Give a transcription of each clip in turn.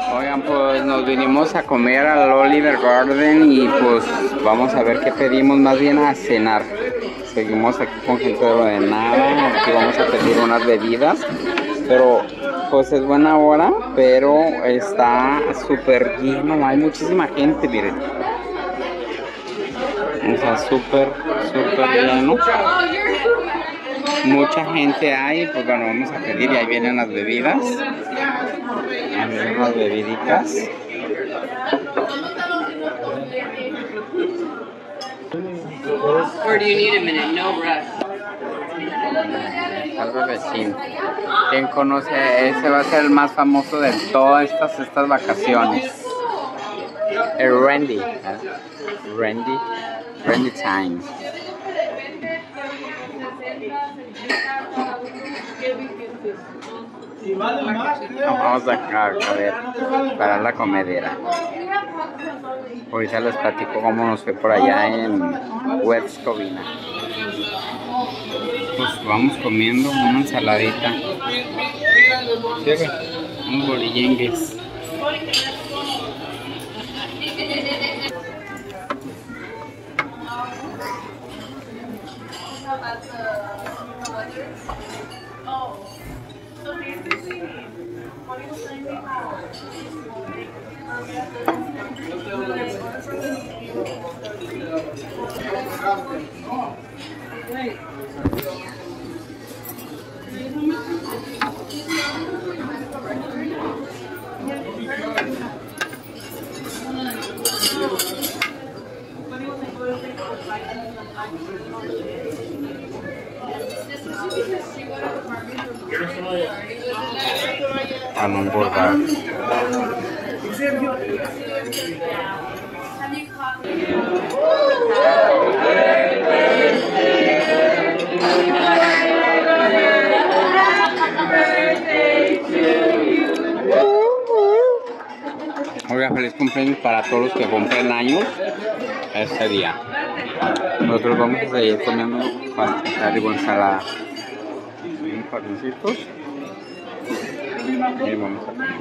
Oigan, pues nos vinimos a comer al Olive Garden y pues vamos a ver qué pedimos, más bien a cenar. Seguimos aquí con gente de nada, aquí vamos a pedir unas bebidas, pero pues es buena hora, pero está súper lleno, hay muchísima gente, miren. O sea, súper lleno. Mucha gente hay, pues bueno, vamos a pedir y ahí vienen las bebidas. Ahí vienen las bebiditas. Or do you need a minute? No rush. Al vecino. ¿Quién conoce? Ese va a ser el más famoso de todas estas vacaciones. El Randy. Randy Time. Vamos a ver para la comedera. Ahorita les platico cómo nos fue por allá en West Covina. Pues vamos comiendo una ensaladita. Unos bolillengues. Para no engordar. Oiga, feliz cumpleaños para todos los que cumplen años este día. Nosotros vamos a seguir comiendo con ensalada. Unos pancitos. Y vamos a comer.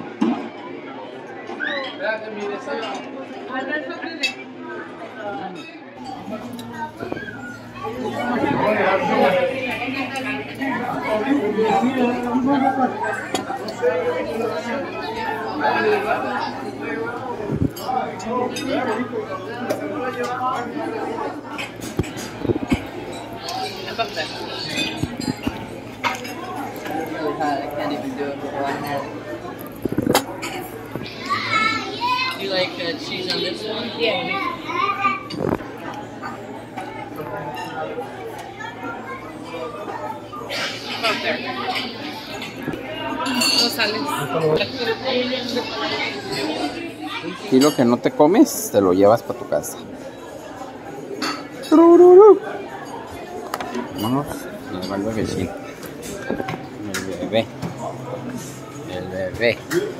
I can't even do it before I have it. Do you like cheese on this one? Yeah. Up there. No sales. Y lo que no te comes, te lo llevas para tu casa. Vámonos, nos va el bebecito. El bebé.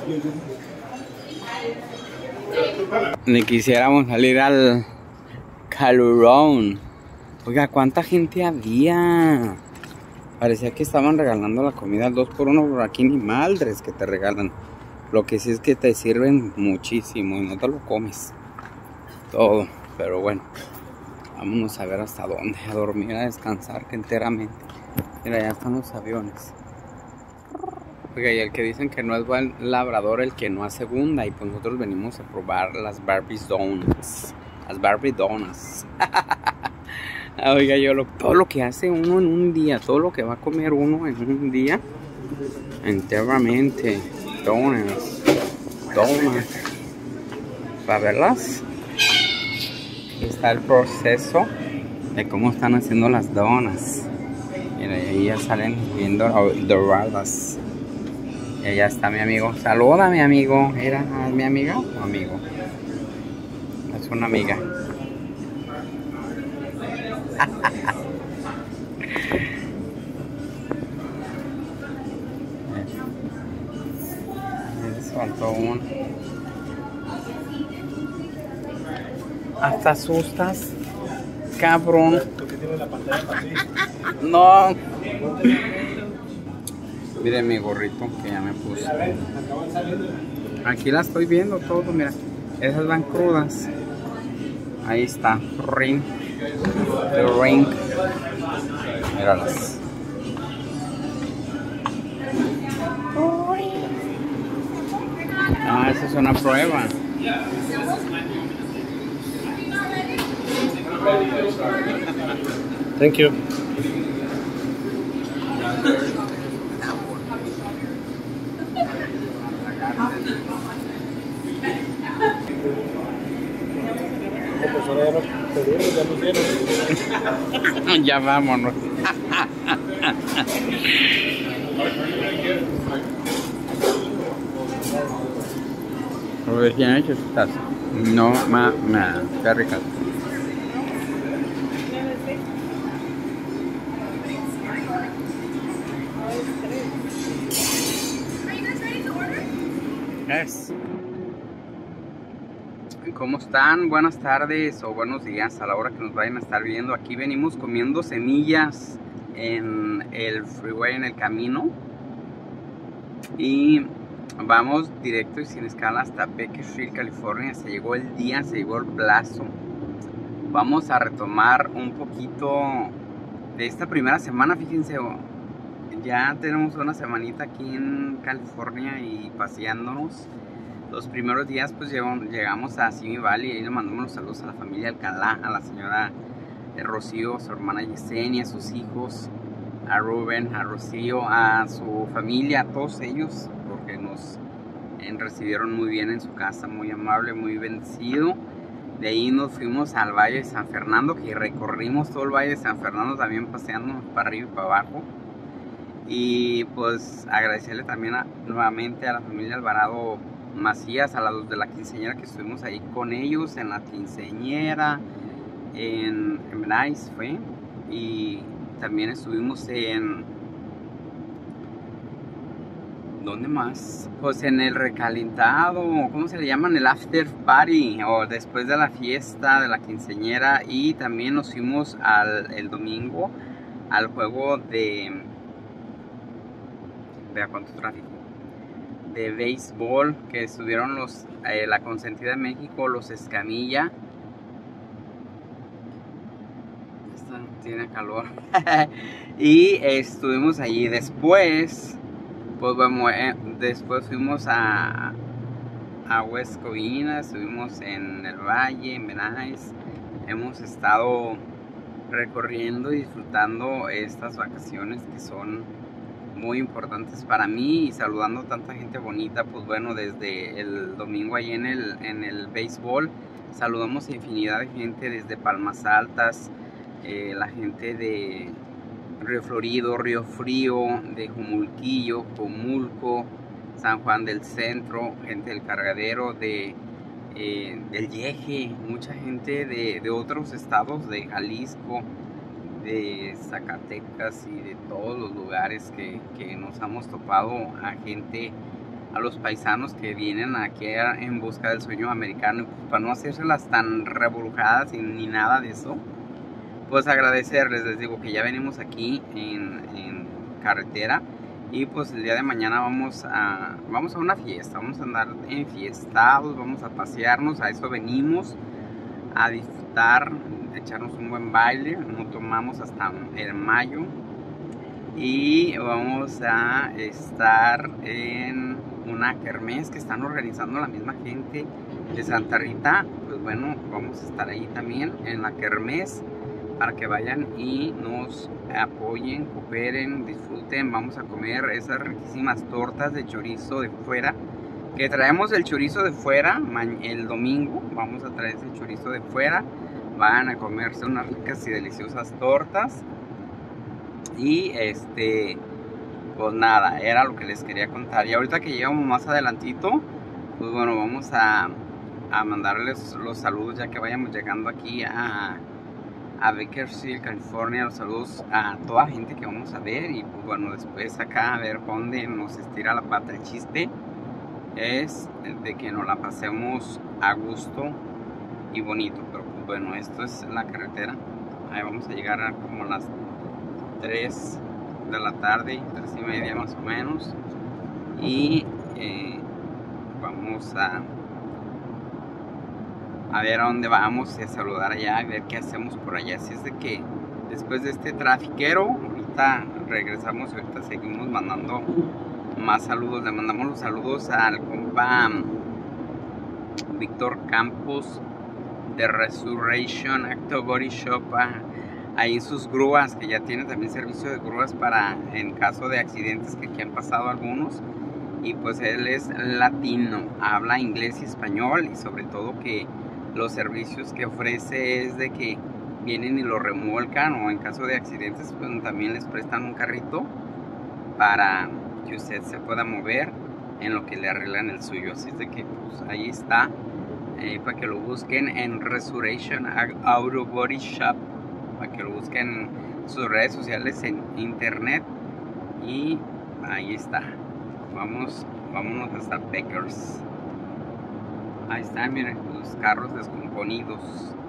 Ni quisiéramos salir al calurón. Oiga, ¿cuánta gente había? Parecía que estaban regalando la comida al 2x1 por aquí, ni madres que te regalan. Lo que sí es que te sirven muchísimo y no te lo comes todo. Pero bueno, vámonos a ver hasta dónde. A dormir, a descansar enteramente. Mira, ya están los aviones. Oiga, y el que dicen que no es buen labrador, el que no hace segunda. Y pues nosotros venimos a probar las Barbie Donuts. Las Barbie Donuts. Oiga, todo lo que hace uno en un día, todo lo que va a comer uno en un día, enteramente. Donuts. Para verlas. Aquí está el proceso de cómo están haciendo las donuts. Mira, ahí ya salen viendo doradas. Y allá está mi amigo. Saluda, mi amigo. ¿Era mi amiga o amigo? Es una amiga. Me faltó uno. Hasta asustas, cabrón. No. Miren mi gorrito que ya me puse. Aquí la estoy viendo todo, mira. Esas van crudas. Ahí está, ring. The ring. Míralas. Ah, esa es una prueba. Thank you. Pues ahora ya no pedimos, ya nos dieron. Ya vámonos. Recién hechas estas. No, qué ricas. Yes. ¿Cómo están? Buenas tardes o buenos días a la hora que nos vayan a estar viendo. Aquí venimos comiendo semillas en el freeway, en el camino. Y vamos directo y sin escala hasta Bakersfield, California. Se llegó el día, se llegó el plazo. Vamos a retomar un poquito de esta primera semana. Fíjense, ya tenemos una semanita aquí en California y paseándonos. Los primeros días pues llegamos a Simi Valley y ahí le mandamos los saludos a la familia Alcalá, a la señora Rocío, su hermana Yesenia, a sus hijos, a Rubén, a Rocío, a su familia, a todos ellos, porque nos recibieron muy bien en su casa, muy amable, muy bendecido. De ahí nos fuimos al Valle de San Fernando, que recorrimos todo el Valle de San Fernando también paseándonos para arriba y para abajo. Y pues agradecerle también nuevamente a la familia Alvarado Macías, a los de la quinceañera, que estuvimos ahí con ellos en la quinceañera en Bryce fue, y también estuvimos en ¿dónde más? Pues en el recalentado, ¿cómo se le llaman? El after party, o después de la fiesta de la quinceañera. Y también nos fuimos el domingo al juego de vea cuánto tráfico, de béisbol, que estuvieron la Consentida de México, los Escamilla. Esta tiene calor. Y estuvimos allí. Después pues vamos, después fuimos a West Covina, estuvimos en el Valle, en Benais. Hemos estado recorriendo y disfrutando estas vacaciones que son muy importantes para mí, y saludando a tanta gente bonita. Pues bueno, desde el domingo ahí en el béisbol saludamos a infinidad de gente, desde Palmas Altas, la gente de Río Florido, Río Frío, de Jumulquillo, Comulco, San Juan del Centro, gente del Cargadero, del Yeje, mucha gente de otros estados, de Jalisco, de Zacatecas y de todos los lugares que nos hemos topado, a gente, a los paisanos que vienen aquí en busca del sueño americano. Y pues para no hacérselas tan reburujadas ni nada de eso, pues agradecerles. Les digo que ya venimos aquí en carretera, y pues el día de mañana vamos a una fiesta, vamos a andar enfiestados, vamos a pasearnos, a eso venimos, a disfrutar, echarnos un buen baile. No tomamos hasta el mayo, y vamos a estar en una kermés que están organizando la misma gente de Santa Rita. Pues bueno, vamos a estar ahí también en la kermés, para que vayan y nos apoyen, cooperen, disfruten. Vamos a comer esas riquísimas tortas de chorizo de fuera, que traemos el chorizo de fuera. El domingo vamos a traer ese chorizo de fuera. Van a comerse unas ricas y deliciosas tortas. Y pues nada, era lo que les quería contar. Y ahorita que llegamos más adelantito, pues bueno, vamos a mandarles los saludos ya que vayamos llegando aquí a Bakersfield, California. Los saludos a toda la gente que vamos a ver. Y pues bueno, después acá a ver dónde nos estira la pata. El chiste es de que nos la pasemos a gusto y bonito. Pero pues bueno, esto es la carretera. Ahí vamos a llegar a como las 3 de la tarde, 3:30 más o menos. Y vamos vamos a ver a dónde vamos y a saludar allá, a ver qué hacemos por allá. Así es de que después de este trafiquero, ahorita regresamos y ahorita seguimos mandando más saludos. Le mandamos los saludos al compa Víctor Campos de Resurrection Acto Body Shop, ahí sus grúas, que ya tiene también servicio de grúas para en caso de accidentes que aquí han pasado algunos. Y pues él es latino, habla inglés y español, y sobre todo que los servicios que ofrece es de que vienen y lo remolcan, o en caso de accidentes pues también les prestan un carrito para que usted se pueda mover en lo que le arreglan el suyo. Así es de que pues ahí está, para que lo busquen en Resurrection Auto Body Shop, para que lo busquen en sus redes sociales en internet, y ahí está. Vámonos hasta Beckers. Ahí están, miren, los carros descomponidos.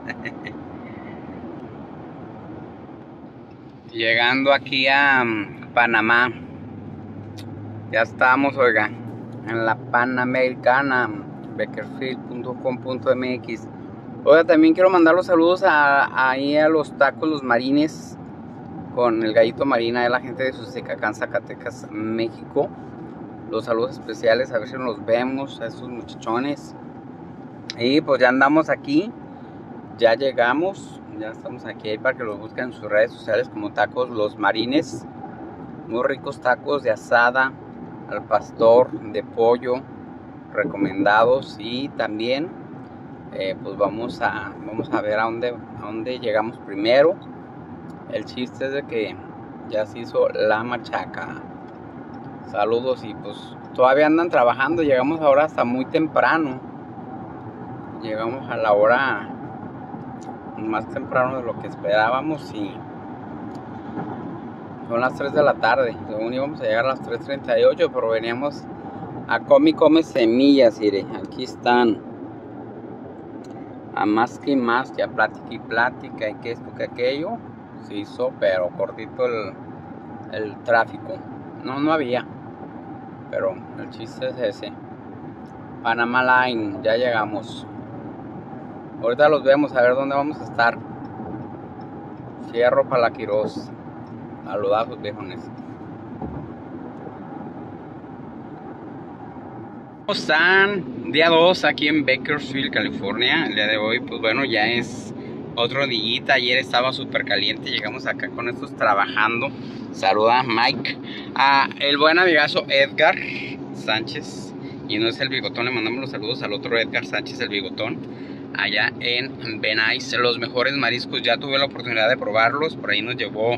Llegando aquí a Panamá. Ya estamos, oiga, en la Panamericana, beckersfield.com.mx. Oiga, también quiero mandar los saludos ahí a los tacos Los Marines, con el Gallito Marina, de la gente de Susecacán, Zacatecas, México. Los saludos especiales, a ver si nos vemos a esos muchachones. Y pues ya andamos aquí, ya llegamos, ya estamos aquí para que los busquen en sus redes sociales como tacos Los Marines. Muy ricos tacos de asada al pastor, de pollo, recomendados. Y también pues vamos a ver a dónde llegamos primero. El chiste es de que ya se hizo la machaca. Saludos. Y pues todavía andan trabajando. Llegamos ahora hasta muy temprano. Llegamos a la hora más temprano de lo que esperábamos, y son las 3 de la tarde. Según íbamos a llegar a las 3:38, pero veníamos a come semillas. Mire, aquí están, a más que a plática y plática, y que esto que aquello. Se hizo pero cortito el tráfico. No había, pero el chiste es ese. Panama Line, ya llegamos. Ahorita los vemos, a ver dónde vamos a estar. Fierro para la Quiroz. Saludazos, viejones. ¿Cómo están? Día 2 aquí en Bakersfield, California. El día de hoy, pues bueno, ya es otro día. Ayer estaba súper caliente. Llegamos acá con estos trabajando. Saluda Mike. El buen amigazo Edgar Sánchez. Y no es el bigotón, le mandamos los saludos al otro Edgar Sánchez, el bigotón. Allá en Venice, los mejores mariscos. Ya tuve la oportunidad de probarlos. Por ahí nos llevó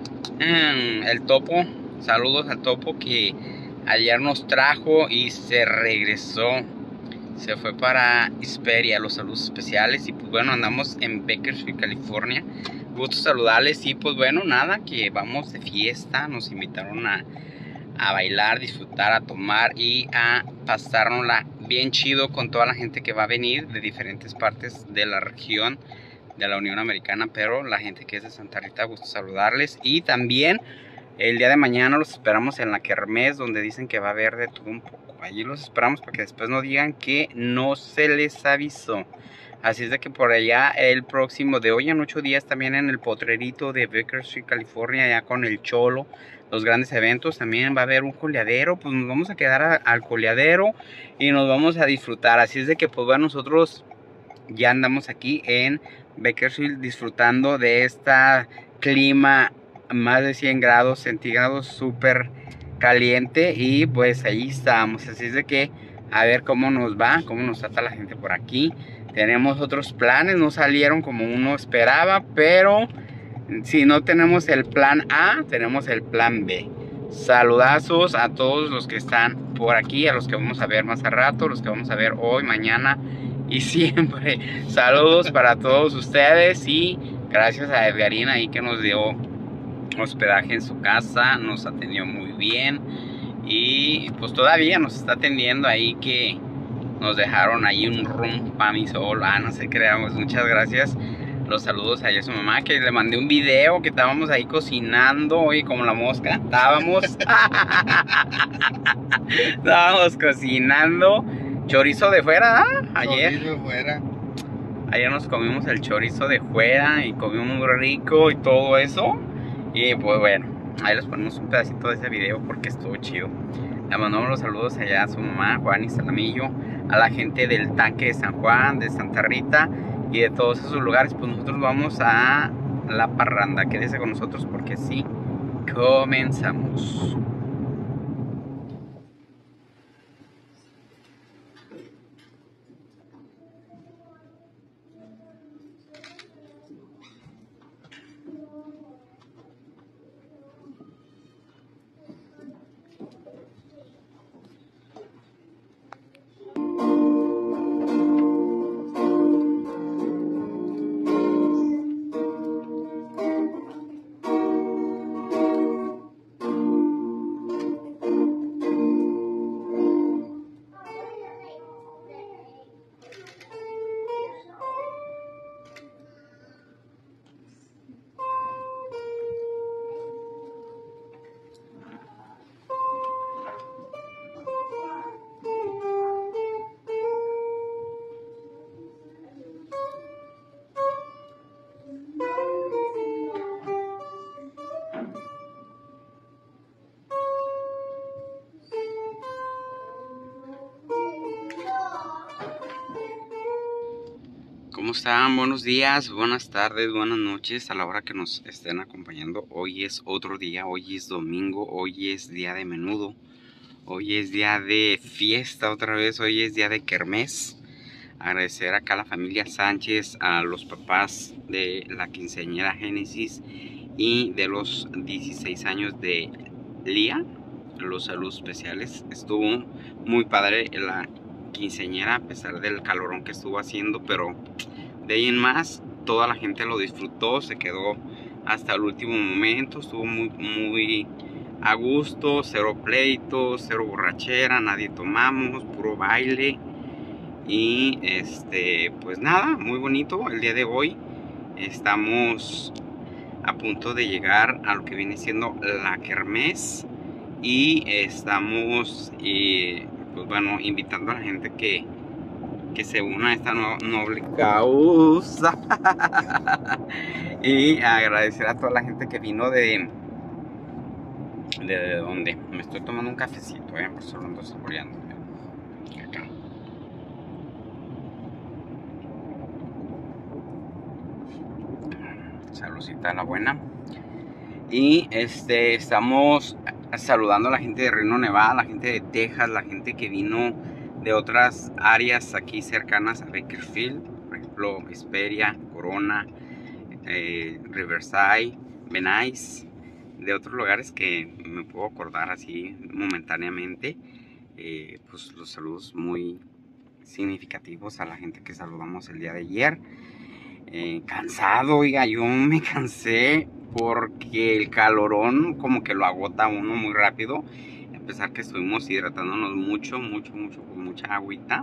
el Topo. Saludos al Topo, que ayer nos trajo y se regresó. Se fue para Hesperia. Los saludos especiales. Y pues bueno, andamos en Bakersfield, California. Gusto saludarles. Y pues bueno, nada, que vamos de fiesta. Nos invitaron a bailar, disfrutar, a tomar y a pasárnosla bien chido con toda la gente que va a venir de diferentes partes de la región de la Unión Americana, pero la gente que es de Santa Rita, gusto saludarles. Y también el día de mañana los esperamos en la Kermés, donde dicen que va a haber de todo un poco. Allí los esperamos para que después no digan que no se les avisó. Así es de que por allá el próximo, de hoy en 8 días, también en el Potrerito de Bakersfield, California, allá con el Cholo, los grandes eventos, también va a haber un coleadero. Pues nos vamos a quedar al coleadero y nos vamos a disfrutar. Así es de que pues bueno, nosotros ya andamos aquí en Bakersfield disfrutando de esta clima más de 100 grados centígrados, súper caliente. Y pues ahí estamos. Así es de que a ver cómo nos va, cómo nos trata la gente por aquí. Tenemos otros planes, no salieron como uno esperaba, pero si no tenemos el plan A, tenemos el plan B. Saludazos a todos los que están por aquí, a los que vamos a ver más a rato, los que vamos a ver hoy, mañana y siempre. Saludos para todos ustedes y gracias a Edgarina ahí que nos dio hospedaje en su casa, nos atendió muy bien y pues todavía nos está atendiendo ahí, que nos dejaron ahí un room para mi sol. No se creamos, muchas gracias. Los saludos a su mamá, que le mandé un video que estábamos ahí cocinando, oye, como la mosca, estábamos cocinando Chorizo de fuera, ¿ah? Ayer. Chorizo de fuera. Ayer nos comimos el chorizo de fuera y comimos muy rico y todo eso. Y pues bueno, ahí les ponemos un pedacito de ese video porque estuvo chido. Le mandamos los saludos allá a su mamá, Juan y Salamillo, a la gente del Tanque de San Juan, de Santa Rita y de todos esos lugares. Pues nosotros vamos a la parranda. Quédese con nosotros porque sí, comenzamos. ¿Cómo están? Buenos días, buenas tardes, buenas noches a la hora que nos estén acompañando. Hoy es otro día, hoy es domingo, hoy es día de menudo, hoy es día de fiesta otra vez, hoy es día de kermés. Agradecer acá a la familia Sánchez, a los papás de la quinceañera Génesis y de los 16 años de Lía, los saludos especiales. Estuvo muy padre la quinceañera a pesar del calorón que estuvo haciendo, pero de ahí en más toda la gente lo disfrutó, se quedó hasta el último momento, estuvo muy a gusto, cero pleitos, cero borrachera, nadie tomamos, puro baile y pues nada, muy bonito el día de hoy. Estamos a punto de llegar a lo que viene siendo la kermés y estamos pues bueno, invitando a la gente que se una a esta noble causa y agradecer a toda la gente que vino de donde me estoy tomando un cafecito, por eso lo ando saboreando acá. Saludcita a la buena. Y estamos saludando a la gente de Reno, Nevada, la gente de Texas, la gente que vino de otras áreas aquí cercanas a Bakersfield, por ejemplo Hesperia, Corona, Riverside, Venice, de otros lugares que me puedo acordar así momentáneamente. Pues los saludos muy significativos a la gente que saludamos el día de ayer. Cansado, oiga, yo me cansé porque el calorón como que lo agota a uno muy rápido. A pesar que estuvimos hidratándonos mucho, con mucha agüita.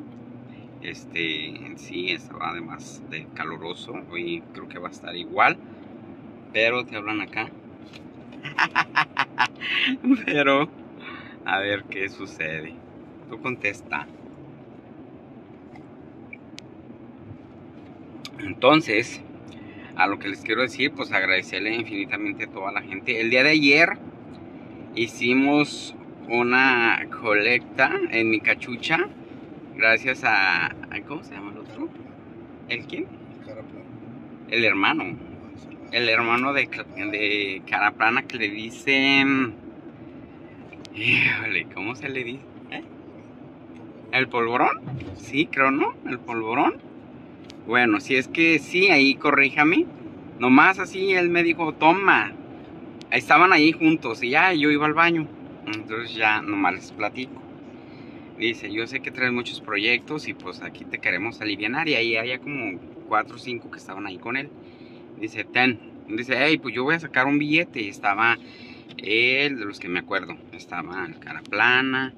Sí, estaba además de caloroso. Hoy creo que va a estar igual. Pero te hablan acá. Pero, a ver qué sucede. Tú contesta. Entonces, a lo que les quiero decir, pues agradecerle infinitamente a toda la gente. El día de ayer hicimos una colecta en mi cachucha, gracias a ¿cómo se llama el otro? ¿El quién? El hermano. El hermano de Caraplana, que le dicen, híjole, ¿cómo se le dice? ¿El polvorón? Sí, creo, ¿no? El polvorón. Bueno, si es que sí, ahí corríjame. Nomás así él me dijo, toma. Estaban ahí juntos y ya yo iba al baño. Entonces ya nomás les platico. Dice, yo sé que traes muchos proyectos y pues aquí te queremos alivianar. Y ahí había como 4 o 5 que estaban ahí con él. Dice, dice, hey, pues yo voy a sacar un billete. Y estaba él, de los que me acuerdo. Estaba el Caraplana,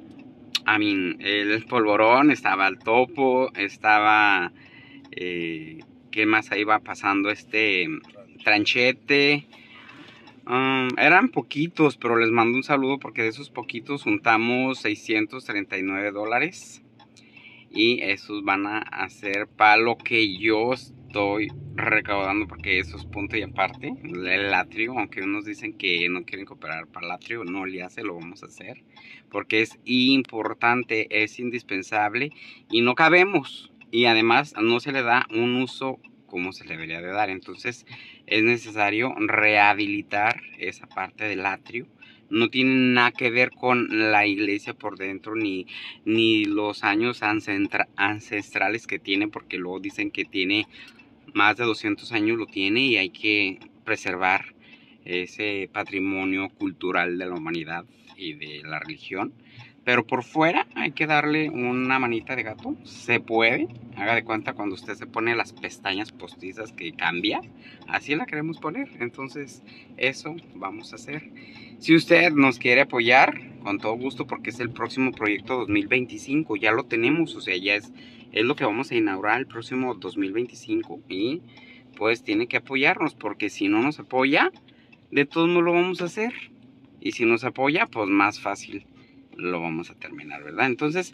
el polvorón, estaba el topo, estaba... ¿qué más ahí va pasando? Tranchete. Eran poquitos, pero les mando un saludo porque de esos poquitos juntamos $639. y esos van a hacer para lo que yo estoy recaudando, porque eso es punto y aparte. El atrio, aunque unos dicen que no quieren cooperar para el atrio, no le hace, lo vamos a hacer porque es importante, es indispensable y no cabemos, y además no se le da un uso como se le debería de dar. Entonces es necesario rehabilitar esa parte del atrio. No tiene nada que ver con la iglesia por dentro, ni los años ancestrales que tiene, porque luego dicen que tiene más de 200 años, lo tiene, y hay que preservar ese patrimonio cultural de la humanidad y de la religión. Pero por fuera hay que darle una manita de gato. Se puede. Haga de cuenta cuando usted se pone las pestañas postizas que cambia. Así la queremos poner. Entonces eso vamos a hacer. Si usted nos quiere apoyar, con todo gusto, porque es el próximo proyecto 2025. Ya lo tenemos. O sea, ya es lo que vamos a inaugurar el próximo 2025. Y pues tiene que apoyarnos, porque si no nos apoya, de todos modos lo vamos a hacer. Y si nos apoya, pues más fácil lo vamos a terminar, ¿verdad? Entonces,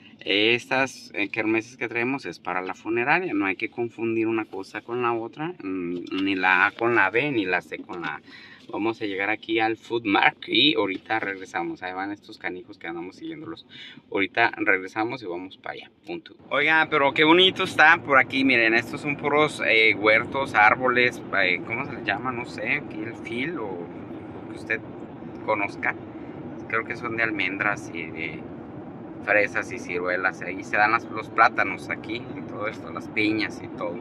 estas kermeses que traemos es para la funeraria. No hay que confundir una cosa con la otra, ni la A con la B, ni la C con la A. Vamos a llegar aquí al Food Mark y ahorita regresamos. Ahí van estos canijos que andamos siguiéndolos. Ahorita regresamos y vamos para allá, punto. Oiga, pero qué bonito está por aquí. Miren, estos son puros huertos, árboles, ¿cómo se les llama? No sé, aquí el fil o lo que usted conozca. Creo que son de almendras y de fresas y ciruelas. Ahí se dan los plátanos aquí y todo esto, las piñas y todo.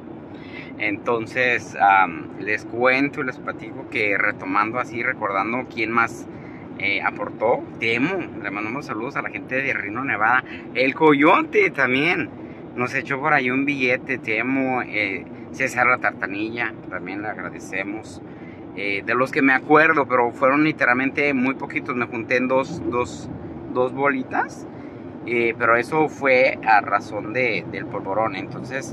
Entonces les cuento y les platico que, retomando así, recordando quién más aportó. Temo, le mandamos saludos a la gente de Reno, Nevada. El Coyote también nos echó por ahí un billete. Temo, César La Tartanilla, también le agradecemos. De los que me acuerdo, pero fueron literalmente muy poquitos. Me junté en dos bolitas, pero eso fue a razón del polvorón. Entonces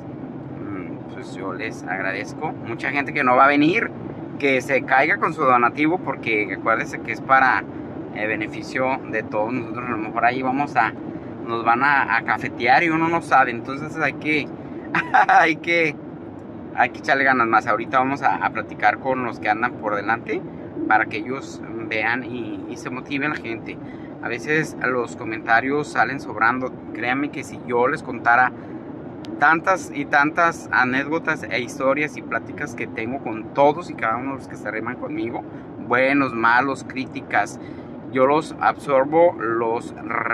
pues yo les agradezco. Mucha gente que no va a venir, que se caiga con su donativo, porque acuérdense que es para beneficio de todos nosotros. A lo mejor ahí nos van a cafetear y uno no sabe. Entonces hay que hay que echarle ganas más. Ahorita vamos a platicar con los que andan por delante, para que ellos vean y se motive la gente. A veces los comentarios salen sobrando. Créanme que si yo les contara tantas y tantas anécdotas e historias y pláticas que tengo con todos y cada uno de los que se arriman conmigo, buenos, malos, críticas, yo los absorbo, los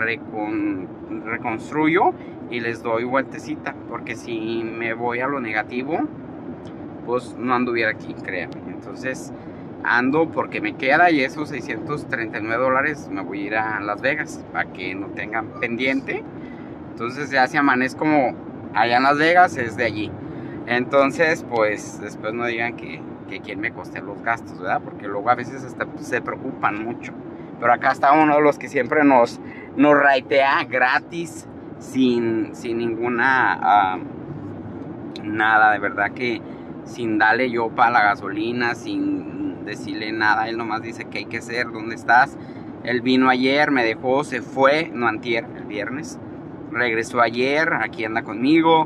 reconstruyo y les doy vueltecita, porque si me voy a lo negativo, pues no anduviera aquí, créanme. Entonces ando porque me queda, y esos $639 me voy a ir a Las Vegas, para que no tengan pendiente. Entonces ya si amanezco como allá en Las Vegas, es de allí. Entonces pues después no digan que quién me costé los gastos, ¿verdad? Porque luego a veces hasta se preocupan mucho. Pero acá está uno de los que siempre nos raitea gratis, sin ninguna nada, de verdad que sin darle yo para la gasolina, sin decirle nada. Él nomás dice que hay que hacer, ¿dónde estás? Él vino ayer, me dejó, se fue, no antier, el viernes. Regresó ayer, aquí anda conmigo.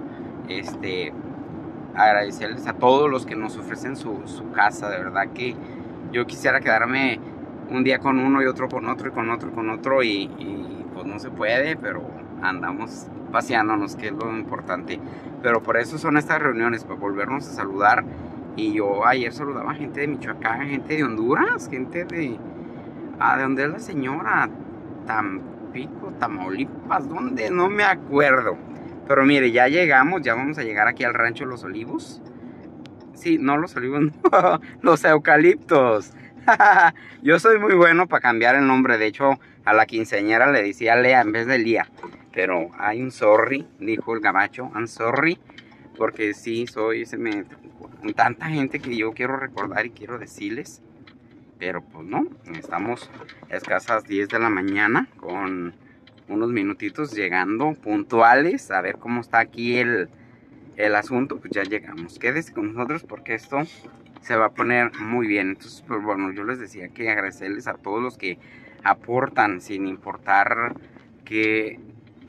Agradecerles a todos los que nos ofrecen su casa. De verdad que yo quisiera quedarme un día con uno y otro con otro y con otro y con otro, y pues no se puede, pero andamos paseándonos, que es lo importante. Pero por eso son estas reuniones, para volvernos a saludar. Y yo ayer saludaba a gente de Michoacán, gente de Honduras, gente de dónde es la señora, Tampico, Tamaulipas, ¿dónde? No me acuerdo. Pero mire, ya llegamos, ya vamos a llegar aquí al rancho Los Olivos. Sí, no Los Olivos, no, Los Eucaliptos. Yo soy muy bueno para cambiar el nombre. De hecho, a la quinceañera le decía Lea en vez de Lía. Pero hay un sorry, dijo el gabacho, I'm sorry. Porque sí, con tanta gente que yo quiero recordar y quiero decirles. Pero pues no, estamos escasas 10 de la mañana, con unos minutitos llegando puntuales. A ver cómo está aquí el asunto. Pues ya llegamos. Quédese con nosotros porque esto se va a poner muy bien. Entonces, pues bueno, yo les decía que agradecerles a todos los que aportan, sin importar que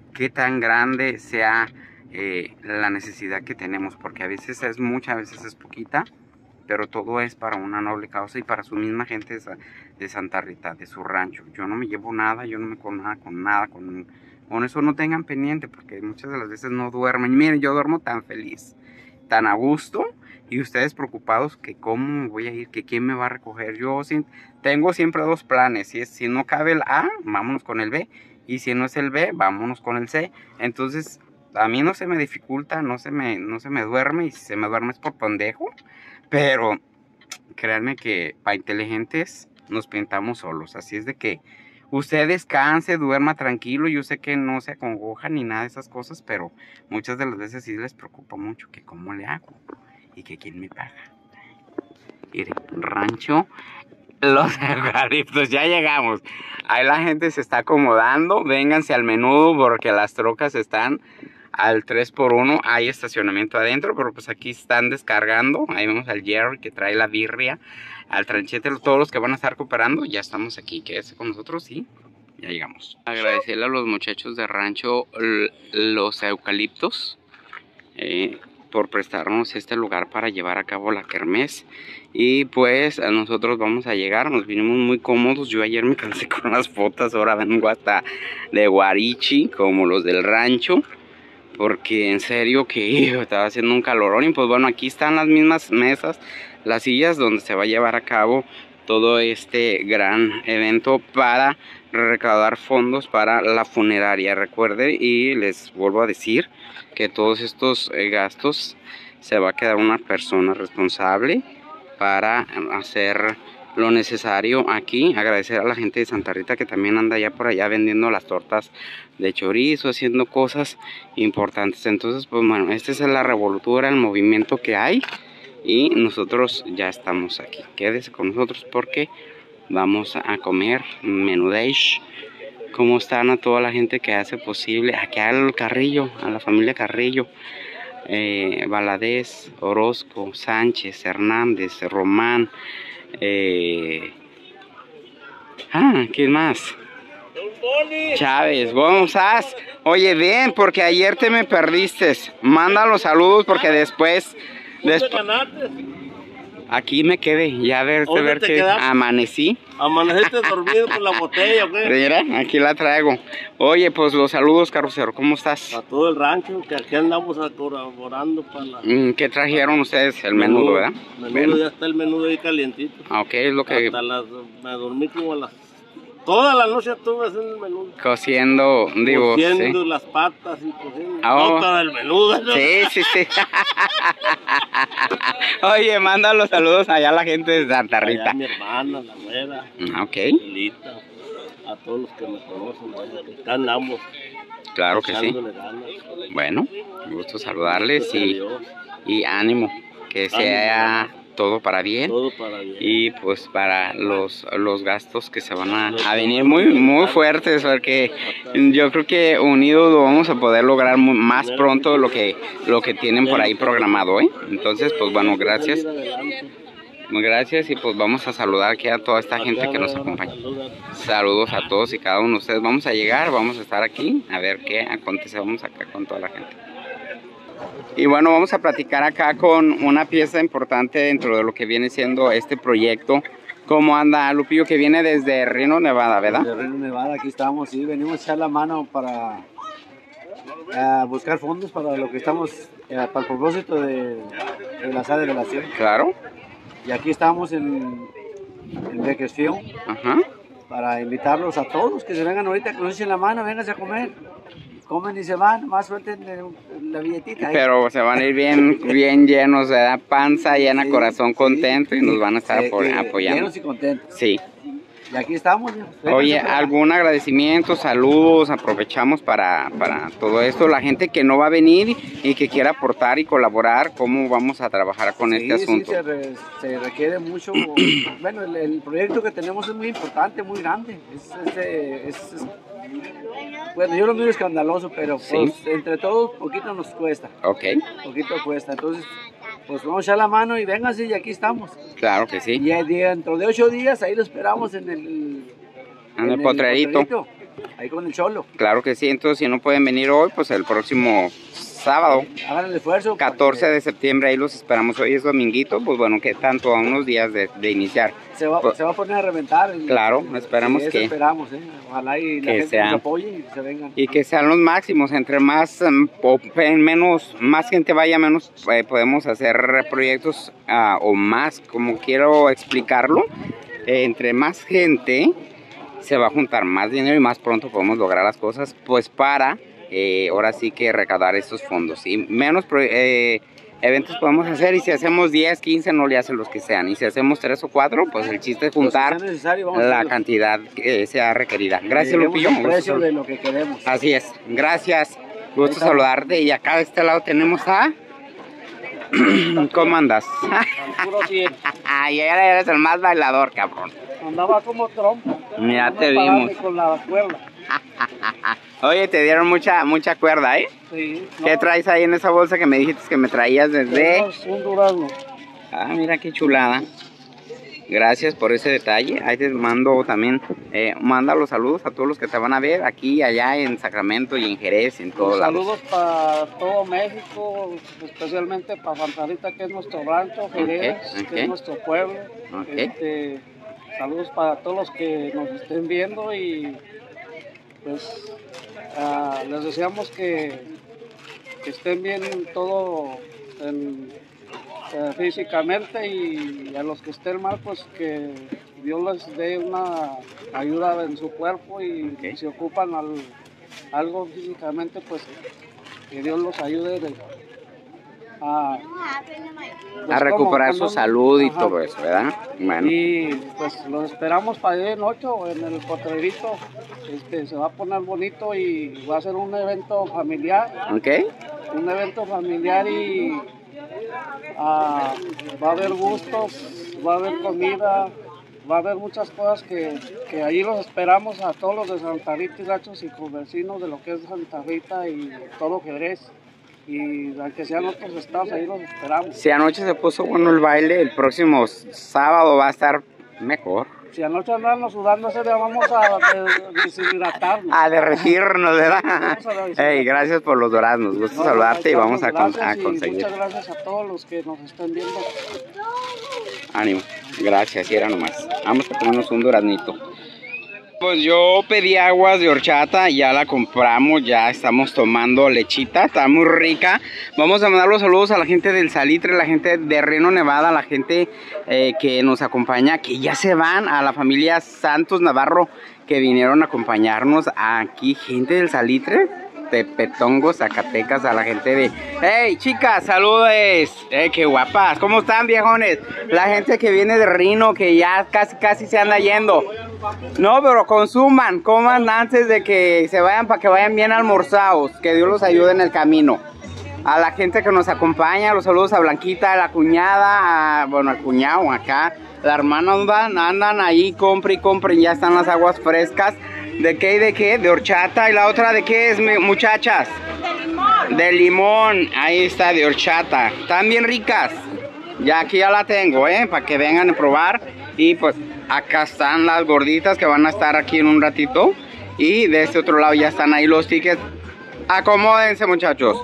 qué tan grande sea la necesidad que tenemos, porque a veces es mucha, a veces es poquita, pero todo es para una noble causa y para su misma gente de Santa Rita, de su rancho. Yo no me llevo nada, yo no me con nada, con eso no tengan pendiente, porque muchas de las veces no duermen. Miren, yo duermo tan feliz, tan a gusto, y ustedes preocupados que cómo voy a ir, que quién me va a recoger. Yo tengo siempre dos planes, si no cabe el A, vámonos con el B, y si no es el B, vámonos con el C. Entonces, a mí no se me dificulta, no se me duerme, y si se me duerme es por pendejo, pero créanme que para inteligentes nos pintamos solos, así es de que usted descanse, duerma tranquilo. Yo sé que no se acongoja ni nada de esas cosas, pero muchas de las veces sí les preocupa mucho que cómo le hago y que quién me paga. Miren, rancho Los Eucaliptos, ya llegamos. Ahí la gente se está acomodando. Vénganse al menudo porque las trocas están al 3x1. Hay estacionamiento adentro, pero pues aquí están descargando. Ahí vemos al Jerry que trae la birria, al Tranchete, todos los que van a estar cooperando. Ya estamos aquí, quédese con nosotros y ya llegamos. Agradecerle a los muchachos de rancho Los Eucaliptos por prestarnos este lugar para llevar a cabo la kermés. Y pues nosotros vamos a llegar, nos vinimos muy cómodos. Yo ayer me cansé con las fotos, ahora vengo hasta de Guarichi, como los del rancho, porque en serio que estaba haciendo un calorón. Y pues bueno, aquí están las mismas mesas, las sillas donde se va a llevar a cabo todo este gran evento para recaudar fondos para la funeraria. Recuerden, y les vuelvo a decir, que todos estos gastos se va a quedar una persona responsable para hacer lo necesario aquí. Agradecer a la gente de Santa Rita que también anda ya por allá vendiendo las tortas de chorizo, haciendo cosas importantes. Entonces pues bueno, esta es la revolutura, el movimiento que hay, y nosotros ya estamos aquí. Quédese con nosotros porque vamos a comer menudeix. ¿Cómo están a toda la gente que hace posible? Aquí al Carrillo, a la familia Carrillo, Valadez, Orozco, Sánchez, Hernández, Román, ¿quién más? Chávez, vamos a... Oye, ven, porque ayer te me perdiste. Manda los saludos porque después aquí me quedé, ya ver que amanecí. ¿Amaneciste dormido con la botella o qué? Mira, aquí la traigo. Oye, pues los saludos, carrocero, ¿cómo estás? A todo el rancho, que aquí andamos colaborando para la... ¿Qué trajeron ustedes? El menudo, ¿verdad? Menudo, ya está el menudo ahí calientito. Ok, es lo que... me dormí como a las... Toda la noche estuve haciendo el menudo. Cociendo, digo, cociendo sí. Las patas y cociendo todo el menudo, ¿no? Sí. Oye, manda los saludos allá a la gente de Santa Rita. Allá a mi hermana, la güera. Ok. Lita, a todos los que me conocen, que acá andamos. Claro que sí. Ganas. Bueno, me gusta saludarles y ánimo, que sea todo para bien. Todo para bien. Y pues para los gastos que se van a venir muy fuertes, porque yo creo que unidos lo vamos a poder lograr más pronto lo que tienen por ahí programado, ¿eh? Entonces pues bueno, gracias y pues vamos a saludar aquí a toda esta gente que nos acompaña. Saludos a todos y cada uno de ustedes. Vamos a llegar, vamos a estar aquí a ver qué acontece. Vamos acá con toda la gente. Y bueno, vamos a platicar acá con una pieza importante dentro de lo que viene siendo este proyecto. ¿Cómo anda, Lupillo, que viene desde Reno, Nevada, verdad? De Reno, Nevada, aquí estamos, sí, venimos a echar la mano para buscar fondos para lo que estamos, para el propósito de la sala de relación. Claro. Y aquí estamos en Bakersfield. Ajá. Para invitarlos a todos que se vengan ahorita, que nos echen la mano, vénganse a comer. Comen y se van, más suelten la billetita. Pero se van a ir bien llenos, ¿verdad? Panza llena, sí, corazón contento, y nos van a estar apoyando. Llenos y contentos. Sí. Y aquí estamos. Oye, ¿algún agradecimiento, saludos? Aprovechamos para todo esto. La gente que no va a venir y que quiera aportar y colaborar, ¿cómo vamos a trabajar con este asunto? Sí, se requiere mucho. Bueno, el proyecto que tenemos es muy importante, muy grande. Bueno, yo lo miro escandaloso, pero sí, pues, entre todos poquito nos cuesta. Ok. Poquito cuesta. Entonces, pues vamos a echar la mano y vénganse, y aquí estamos. Claro que sí. Y dentro de 8 días ahí lo esperamos en el potrerito. ahí con el Cholo. Claro que sí, entonces si no pueden venir hoy, pues el próximo sábado, Hagan el esfuerzo. 14 de septiembre, ahí los esperamos. Hoy es dominguito, pues bueno, que tanto a unos días de iniciar. Se va a poner a reventar. Claro, esperamos sí, que... esperamos, Ojalá y la gente nos apoye y se vengan. Y que sean los máximos, entre más más gente vaya, menos podemos hacer proyectos o más, como quiero explicarlo. Entre más gente se va a juntar más dinero y más pronto podemos lograr las cosas, pues para ahora sí que recaudar estos fondos. Y menos eventos podemos hacer, y si hacemos 10, 15, no le hacen los que sean. Y si hacemos 3 o 4, pues el chiste es juntar la cantidad que sea requerida. Gracias, Lupillo. El precio de lo que queremos. Así es, gracias. Gusto saludarte. Y acá de este lado tenemos a... ¿Cómo andas? Puro 100. Y eres el más bailador, cabrón. Andaba como trompa. Ya No te me paraba vimos. ni con la cuerda. Oye, te dieron mucha cuerda, ¿eh? Sí. ¿Qué traes ahí en esa bolsa que me dijiste que me traías desde...? Tenemos un durazno. Ah, mira qué chulada. Gracias por ese detalle. Ahí te mando también, manda los saludos a todos los que te van a ver aquí, allá en Sacramento y en Jerez, en todos lados. Saludos para todo México, especialmente para Santa Rita, que es nuestro rancho, Jerez, que es nuestro pueblo. Saludos para todos los que nos estén viendo, y pues les deseamos que estén bien todo físicamente, y a los que estén mal, pues que Dios les dé una ayuda en su cuerpo, y si se ocupan algo físicamente, pues que Dios los ayude a recuperar su salud y todo eso, ¿verdad? Bueno. Y pues los esperamos para el día de 8 en el potrerito. Se va a poner bonito y va a ser un evento familiar. ¿Ok? Un evento familiar, y va a haber gustos, va a haber comida, va a haber muchas cosas que ahí los esperamos a todos los de Santa Rita y Gachos y convecinos de lo que es Santa Rita y todo Jerez. Y aunque sean otros estados, ahí los esperamos. Si anoche se puso bueno el baile, el próximo sábado va a estar mejor. Si anoche andábamos sudando, ese día vamos a deshidratarnos. A derretirnos, ¿verdad? Hey, gracias por los duraznos. Gusto saludarte y vamos a conseguir. Muchas gracias a todos los que nos están viendo. Ánimo, gracias, y era nomás. Vamos a comernos un duraznito. Pues yo pedí aguas de horchata, ya la compramos, ya estamos tomando lechita, está muy rica. Vamos a mandar los saludos a la gente del Salitre, la gente de Reno, Nevada, la gente que nos acompaña, que ya se van, a la familia Santos Navarro, que vinieron a acompañarnos aquí, gente del Salitre, Tepetongo, Zacatecas, a la gente de... ¡Hey, chicas! ¡Saludos! ¡Qué guapas! ¿Cómo están, viejones? La gente que viene de Reno, que ya casi se anda yendo. No, pero consuman, coman antes de que se vayan, para que vayan bien almorzados. Que Dios los ayude en el camino. A la gente que nos acompaña, los saludos a Blanquita, a la cuñada, bueno, al cuñado acá. La hermana andan ahí, compren, ya están las aguas frescas. ¿De qué y de qué? De horchata. ¿Y la otra de qué es, muchachas? De limón. De limón. Ahí está, de horchata. Están bien ricas. Ya aquí ya la tengo, para que vengan a probar. Y pues acá están las gorditas que van a estar aquí en un ratito. Y de este otro lado ya están ahí los tickets. Acomódense, muchachos.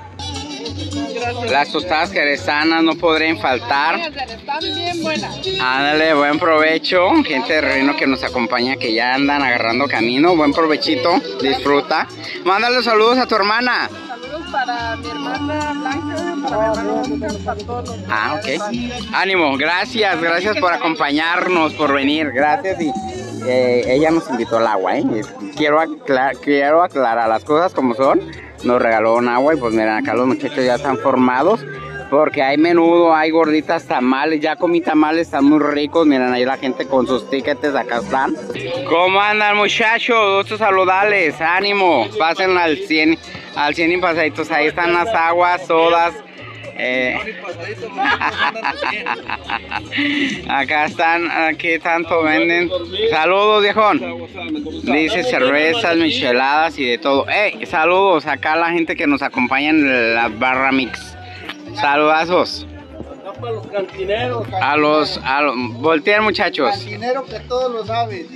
Las tostadas jerezanas no podrían faltar. Están bien buenas. Ándale, buen provecho. Gente de Reno que nos acompaña, que ya andan agarrando camino. Buen provechito, disfruta. Mándale saludos a tu hermana. Saludos para mi hermana Blanca, para mi hermano Oscar, para todos. Ok. Ánimo, gracias por acompañarnos, por venir. Gracias. Y ella nos invitó al agua, Quiero aclarar las cosas como son. Nos regaló un agua y pues miren, acá los muchachos ya están formados, porque hay menudo, hay gorditas, tamales. Ya comí tamales, están muy ricos. Miren ahí la gente con sus tickets, acá están. ¿Cómo andan, muchachos? Gusto saludarles, ánimo, pasen al 100 y pasaditos. Ahí están las aguas, sodas. Acá están, aquí tanto venden. Saludos, viejón. Dice cervezas, micheladas y de todo. Saludos acá a la gente que nos acompaña en la barra mix. Saludazos. para los cantineros. Voltean, muchachos. Cantinero que todos lo saben.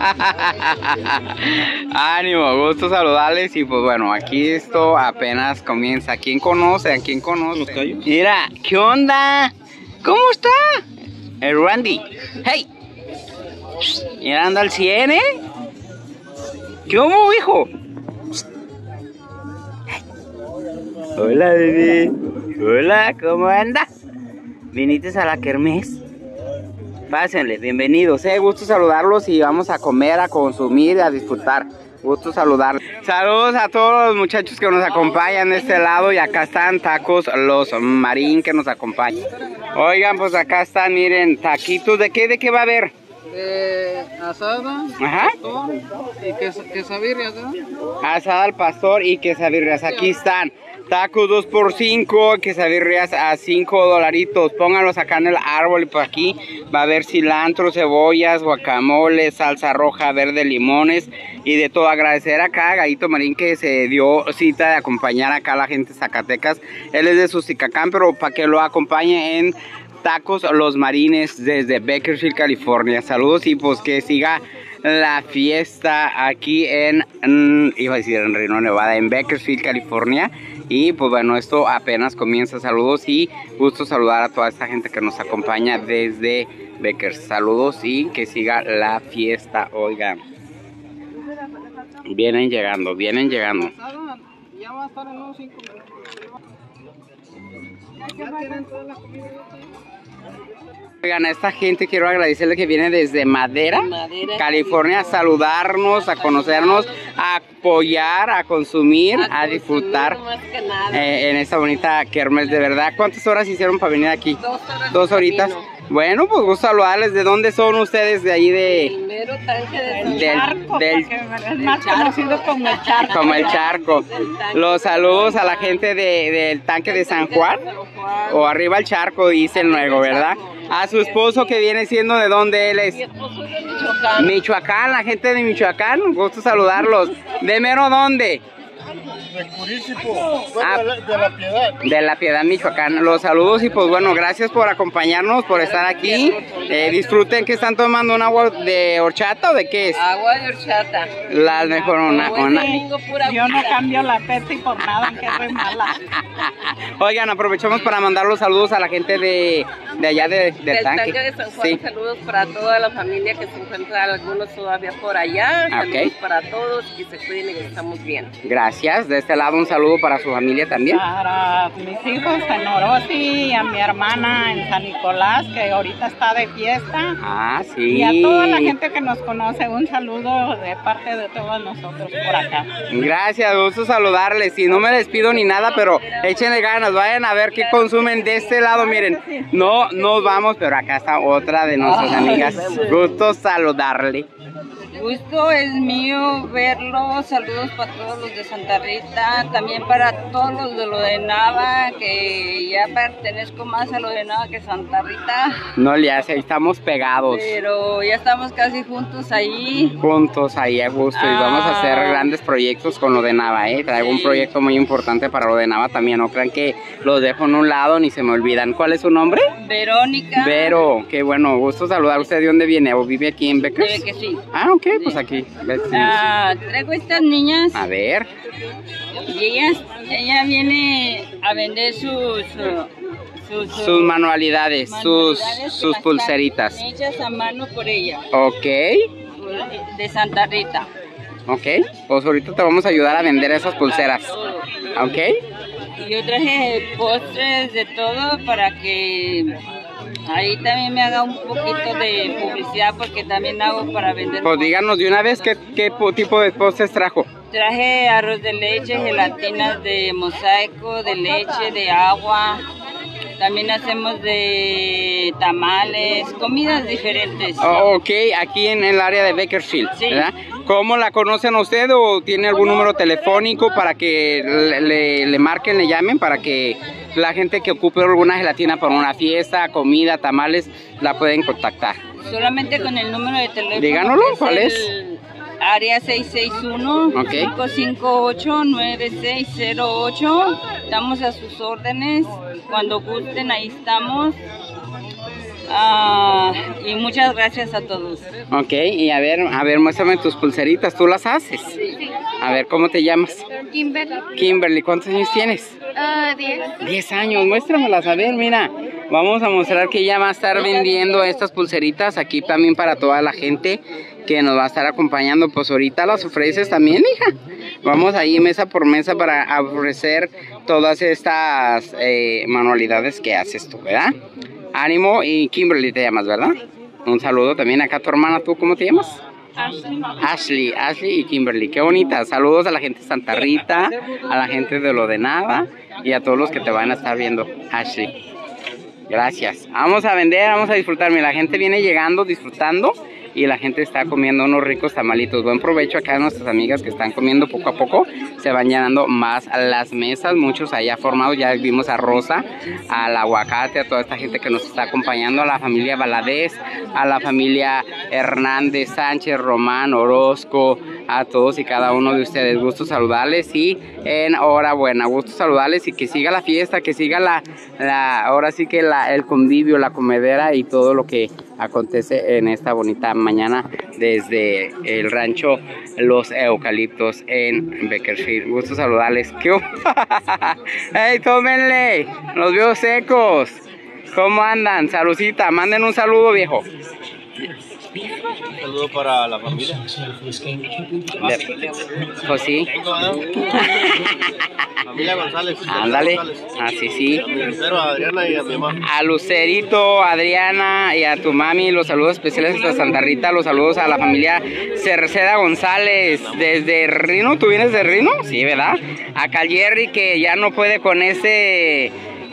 Ánimo, gusto saludarles y pues bueno, aquí esto apenas comienza. ¿Quién conoce? ¿A quién conoce? Mira, ¿qué onda? ¿Cómo está? El Randy. Hey. Mira, anda al 100, ¿eh? ¿Qué hubo, hijo? Hola, bebé. Hola, ¿cómo anda? ¿Viniste a la kermés? Pásenle, bienvenidos, gusto saludarlos y vamos a comer, a consumir, a disfrutar. Gusto saludarlos. Saludos a todos los muchachos que nos acompañan de este lado y acá están Tacos Los Marín que nos acompañan. Oigan, pues acá están, miren, taquitos. ¿De qué va a haber? Asada, Ajá. pastor y quesabirrias, ¿no? Asada al pastor y quesabirrias. Aquí están. Tacos 2 por 5, quesabirrias a $5. Pónganlos acá en el árbol y por aquí va a haber cilantro, cebollas, guacamole, salsa roja, verde, limones y de todo. Agradecer acá a Gallito Marín que se dio cita de acompañar acá a la gente de Zacatecas. Él es de Susticacán, pero para que lo acompañe en Tacos Los Marines desde Bakersfield, California. Saludos y pues que siga la fiesta aquí iba a decir en Reno, Nevada, en Bakersfield, California. Y pues bueno, esto apenas comienza. Saludos y gusto saludar a toda esta gente que nos acompaña desde Bakersfield. Saludos y que siga la fiesta. Oigan, vienen llegando. Ya va a estar en unos 5 minutos. Oigan, a esta gente quiero agradecerle que viene desde Madera, California, a saludarnos, a conocernos, a apoyar, a consumir, a disfrutar en esta bonita kermés. De verdad, ¿cuántas horas hicieron para venir aquí? 2 horitas. Bueno, pues gusto saludarles. ¿De dónde son ustedes? De ahí El mero tanque de Charco, es más conocido como el Charco. Como el Charco. Los saludos a la gente del tanque de San Juan. O arriba el Charco, dicen luego, ¿verdad? A su esposo que viene siendo de dónde él es. Mi esposo es de Michoacán. Michoacán, la gente de Michoacán. Gusto saludarlos. ¿De mero dónde? De Curícipo, de la Piedad. De la Piedad, Michoacán. Los saludos y pues bueno, gracias por acompañarnos, por estar aquí. Disfruten. ¿Que están tomando un agua de horchata o de qué es? Agua de horchata. La mejor una. Yo no cambio la Pepsi por nada, que es mala. Oigan, aprovechamos para mandar los saludos a la gente de allá del tanque. De San Juan. Sí. Saludos para toda la familia que se encuentra, algunos todavía por allá. Saludos para todos, que se cuiden y que estamos bien. Gracias. De este lado un saludo para su familia también. Para mis hijos en Orosi y a mi hermana en San Nicolás, que ahorita está de fiesta. Ah, sí. Y a toda la gente que nos conoce, un saludo de parte de todos nosotros por acá. Gracias, gusto saludarles. Y no me despido ni nada, pero échenle ganas, vayan a ver qué consumen de este lado. Miren, no nos vamos, pero acá está otra de nuestras amigas. Gusto saludarle. Gusto es mío verlos, saludos para todos los de Santa Rita, también para todos los de lo de Nava, que ya pertenezco más a lo de Nava que Santa Rita. No le hace, estamos pegados. Pero ya estamos casi juntos ahí. Juntos ahí a gusto y vamos a hacer grandes proyectos con lo de Nava, Traigo un proyecto muy importante para lo de Nava también, no crean que los dejo en un lado ni se me olvidan. ¿Cuál es su nombre? Verónica. Qué bueno, gusto saludar. ¿Usted de dónde viene? ¿O vive aquí en Beckers? Debe que sí. Ah, ok. Pues aquí. Traigo estas niñas. A ver. Y ella viene a vender sus manualidades, sus pulseritas. Hechas a mano por ella. Ok. De Santa Rita. Ok. Pues ahorita te vamos a ayudar a vender esas pulseras. Ok. Y yo traje postres de todo para que ahí también me haga un poquito de publicidad, porque también hago para vender. Pues díganos de una vez qué tipo de postres trajo. Traje arroz de leche, gelatinas de mosaico, de leche, de agua. También hacemos de tamales, comidas diferentes. Oh, ok, aquí en el área de Bakersfield, sí. ¿Verdad? ¿Cómo la conocen usted o tiene algún número telefónico para que le marquen, le llamen, para que la gente que ocupe alguna gelatina para una fiesta, comida, tamales, la pueden contactar? Solamente con el número de teléfono. Díganoslo, ¿cuál es? área 661 558-9608. Estamos a sus órdenes. Cuando gusten, ahí estamos. Y muchas gracias a todos. Ok, y a ver, muéstrame tus pulseritas. ¿Tú las haces? Sí. A ver, ¿cómo te llamas? Kimberly. Kimberly, ¿cuántos años tienes? 10. 10 años, muéstramelas, a ver, mira. Vamos a mostrar que ella va a estar vendiendo estas pulseritas aquí también para toda la gente que nos va a estar acompañando. Pues ahorita las ofreces también, hija. Vamos ahí mesa por mesa para ofrecer todas estas manualidades que haces tú, ¿verdad? Ánimo. Y Kimberly te llamas, ¿verdad? Un saludo también acá a tu hermana. ¿Tú cómo te llamas? Ashley y Kimberly, qué bonita. Saludos a la gente de Santa Rita, a la gente de Lo de Nava y a todos los que te van a estar viendo. Ashley, gracias. Vamos a vender, vamos a disfrutar. Mira, la gente viene llegando, disfrutando, y la gente está comiendo unos ricos tamalitos. Buen provecho acá a nuestras amigas que están comiendo poco a poco. Se van llenando más las mesas, muchos allá formados. Ya vimos a Rosa, al Aguacate, a toda esta gente que nos está acompañando, a la familia Valadez, a la familia Hernández, Sánchez, Román, Orozco, a todos y cada uno de ustedes. Gusto saludarles y enhorabuena. Gusto saludarles y que siga la fiesta, que siga ahora sí que el convivio, la comedera y todo lo que acontece en esta bonita mañana desde el rancho Los Eucaliptos en Bakersfield. Gusto saludarles. ¿Qué? ¡Hey, tómenle! Los veo secos. ¿Cómo andan? Saludcita, manden un saludo, viejo. Un saludo para la familia. Pues sí. Familia González. Ándale. Así sí. A mi Lucero, a Adriana y a mi mamá. A Lucerito, Adriana y a tu mami, los saludos especiales hasta Santa Rita, los saludos a la familia Cerceda González, desde Rino. ¿Tú vienes de Rino? Sí, ¿verdad? A Calierri, que ya no puede con ese...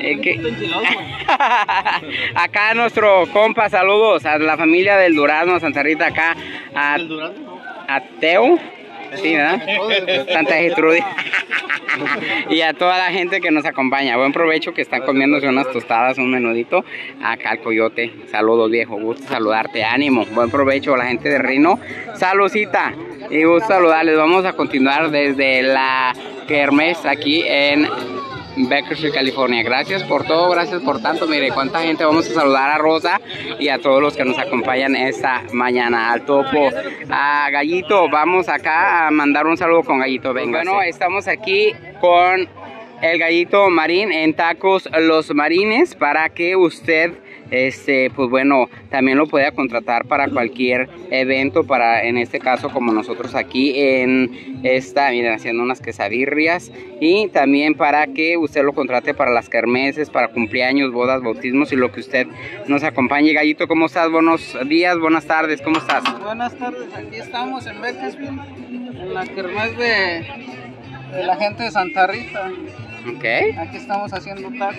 acá nuestro compa, saludos a la familia del Durazno, Santa Rita, acá a Teo, sí, ¿verdad? Santa Gertrudis. Y a toda la gente que nos acompaña, buen provecho, que están comiéndose unas tostadas, un menudito. Acá al Coyote, saludos viejo, gusto saludarte, ánimo, buen provecho a la gente de Rino, saludcita y gusto saludarles. Vamos a continuar desde la kermés aquí en Bakersfield, California. Gracias por todo, gracias por tanto. Mire cuánta gente. Vamos a saludar a Rosa y a todos los que nos acompañan esta mañana. Al Topo, a Gallito, vamos acá a mandar un saludo con Gallito. Venga. Bueno, estamos aquí con el Gallito Marín en Tacos Los Marines, para que usted pues bueno, también lo pueda contratar para cualquier evento, para en este caso como nosotros aquí en esta, miren, haciendo unas quesadillas, y también para que usted lo contrate para las kermeses, para cumpleaños, bodas, bautismos y lo que usted nos acompañe. Gallito, ¿cómo estás? Buenos días, buenas tardes, ¿cómo estás? Buenas tardes, aquí estamos en Bakersfield, en la kermés de la gente de Santa Rita. Ok. Aquí estamos haciendo tacos.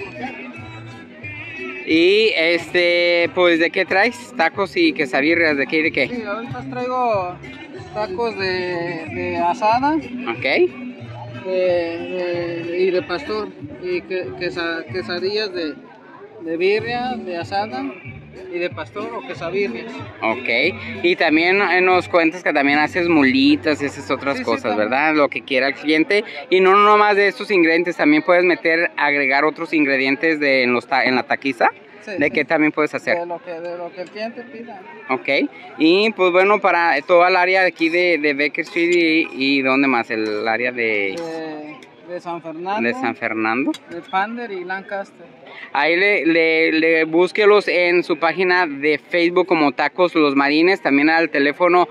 Y pues ¿de qué traes? Tacos y quesadillas, ¿de qué y de qué? Sí, ahorita traigo tacos de asada. Ok. Y de pastor. Y quesadillas de birria, de asada y de pastor o quesabirrias. Ok. Y también nos cuentas que también haces mulitas y esas otras cosas, sí, ¿verdad? Lo que quiera el cliente. Y no nomás de estos ingredientes, también puedes agregar otros ingredientes en la taquiza. Sí, ¿de qué también puedes hacer? De lo que el cliente pida. Ok. Y pues bueno, para toda el área de aquí de Bakersfield y ¿dónde más? El área de San Fernando. De San Fernando. De Pander y Lancaster. Ahí le búsquelos en su página de Facebook como Tacos Los Marines, también al teléfono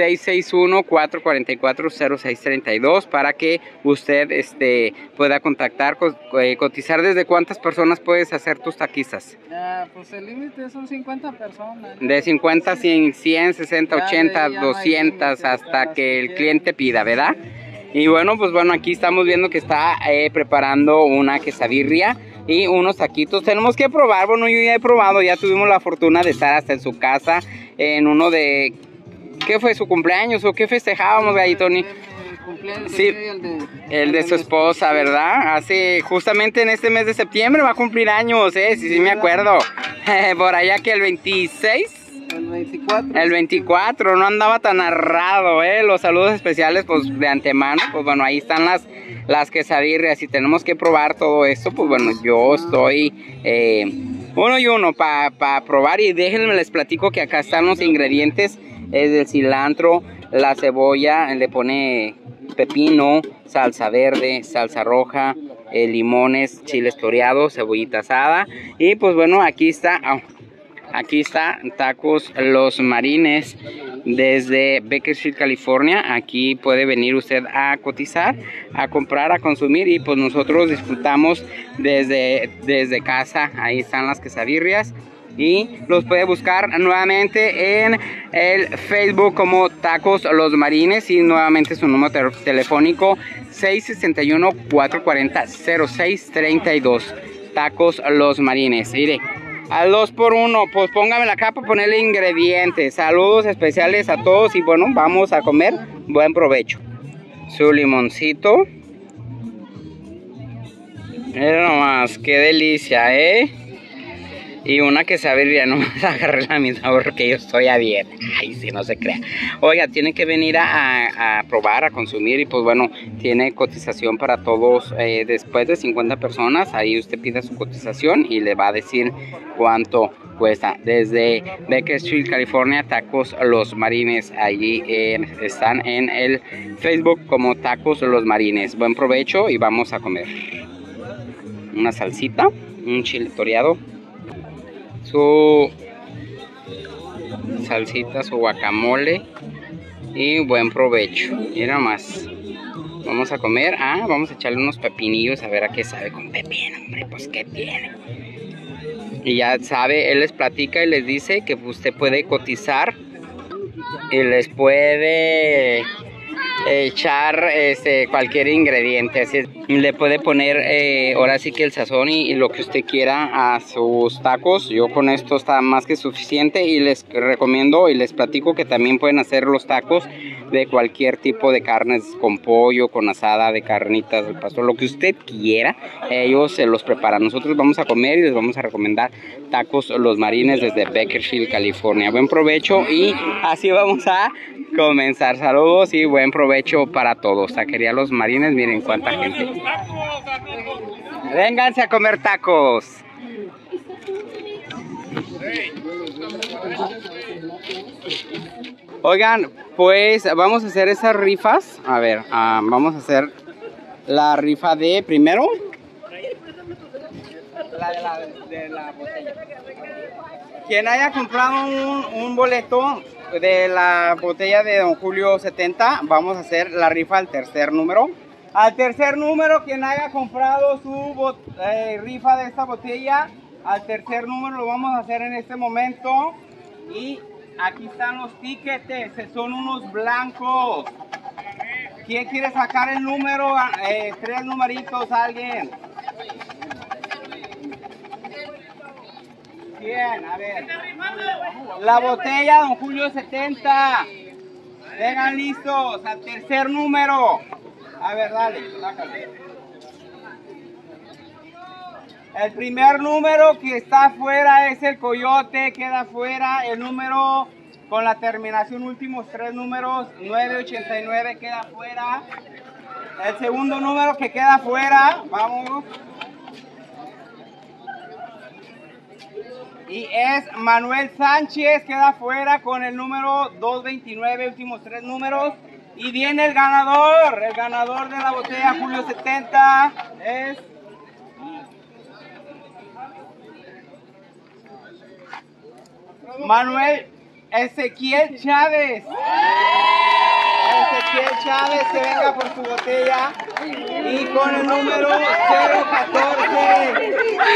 661-444-0632 para que usted pueda contactar, cotizar. ¿Desde cuántas personas puedes hacer tus taquizas? Pues el límite son 50 personas. De 50, 100, 60, 80, 200 hasta que el cliente pida, ¿verdad? Y bueno, pues bueno, aquí estamos viendo que está preparando una quesadilla y unos taquitos. Tenemos que probar, bueno, yo ya he probado, ya tuvimos la fortuna de estar hasta en su casa en uno de... ¿Qué fue, su cumpleaños o qué festejábamos, Gallito? Sí, el de su esposa, ¿verdad? Hace justamente en este mes de septiembre va a cumplir años, sí me acuerdo. Por allá que el 26... El 24. El 24, no andaba tan narrado, Los saludos especiales, pues, de antemano, pues, bueno, ahí están las quesadillas. Si tenemos que probar todo esto, pues, bueno, yo estoy uno y uno para probar. Y déjenme les platico que acá están los ingredientes. Es el cilantro, la cebolla, le pone pepino, salsa verde, salsa roja, limones, chiles toreados, cebollita asada. Y pues bueno, aquí está Tacos Los Marines desde Bakersfield, California. Aquí puede venir usted a cotizar, a comprar, a consumir, y pues nosotros disfrutamos desde casa. Ahí están las quesadillas. Y los puede buscar nuevamente en el Facebook como Tacos Los Marines. Y nuevamente su número telefónico 661-440-0632. Tacos Los Marines. Mire, al 2x1, pues póngame la capa, ponerle ingredientes. Saludos especiales a todos y bueno, vamos a comer. Buen provecho. Su limoncito. Mira nomás, qué delicia, Y una quesadilla, no me agarré la misma porque yo estoy a dieta. Ay, si no se crea. Oiga, tiene que venir a probar, a consumir. Y pues bueno, tiene cotización para todos. Después de 50 personas, ahí usted pide su cotización y le va a decir cuánto cuesta. Desde Bakersfield, California, Tacos Los Marines. Allí están en el Facebook como Tacos Los Marines. Buen provecho y vamos a comer. Una salsita, un chile toreado, su salsita, su guacamole y buen provecho. Mira más, vamos a comer. Vamos a echarle unos pepinillos a ver a qué sabe con pepino, hombre, pues qué tiene. Y ya sabe, él les platica y les dice que usted puede cotizar y les puede echar cualquier ingrediente, así le puede poner ahora sí que el sazón y lo que usted quiera a sus tacos. Yo con esto está más que suficiente y les recomiendo y les platico que también pueden hacer los tacos de cualquier tipo de carnes, con pollo, con asada, de carnitas, del pastor, lo que usted quiera, ellos se los preparan. Nosotros vamos a comer y les vamos a recomendar Tacos Los Marines desde Bakersfield, California. Buen provecho y así vamos a comenzar. Saludos y buen provecho para todos. Taquería Los Marines, miren cuánta gente. Vénganse a comer tacos. Oigan, pues vamos a hacer esas rifas. A ver, vamos a hacer la rifa de primero. De la botella. Quien haya comprado un boleto de la botella de Don Julio 70, vamos a hacer la rifa al tercer número. Al tercer número, quien haya comprado su rifa de esta botella, al tercer número lo vamos a hacer en este momento. Y aquí están los tiquetes, son unos blancos. ¿Quién quiere sacar el número? Tres numeritos, alguien. Bien, a ver. La botella Don Julio 70. Vengan listos, al tercer número. A ver, dale, sácale. El primer número que está afuera es el Coyote, queda afuera. El número con la terminación, últimos tres números, 989, queda afuera. El segundo número que queda afuera, vamos. Y es Manuel Sánchez, queda afuera con el número 229, últimos tres números. Y viene el ganador de la botella Julio 70 es Manuel Ezequiel Chávez. Ezequiel Chávez, que venga por su botella y con el número 014.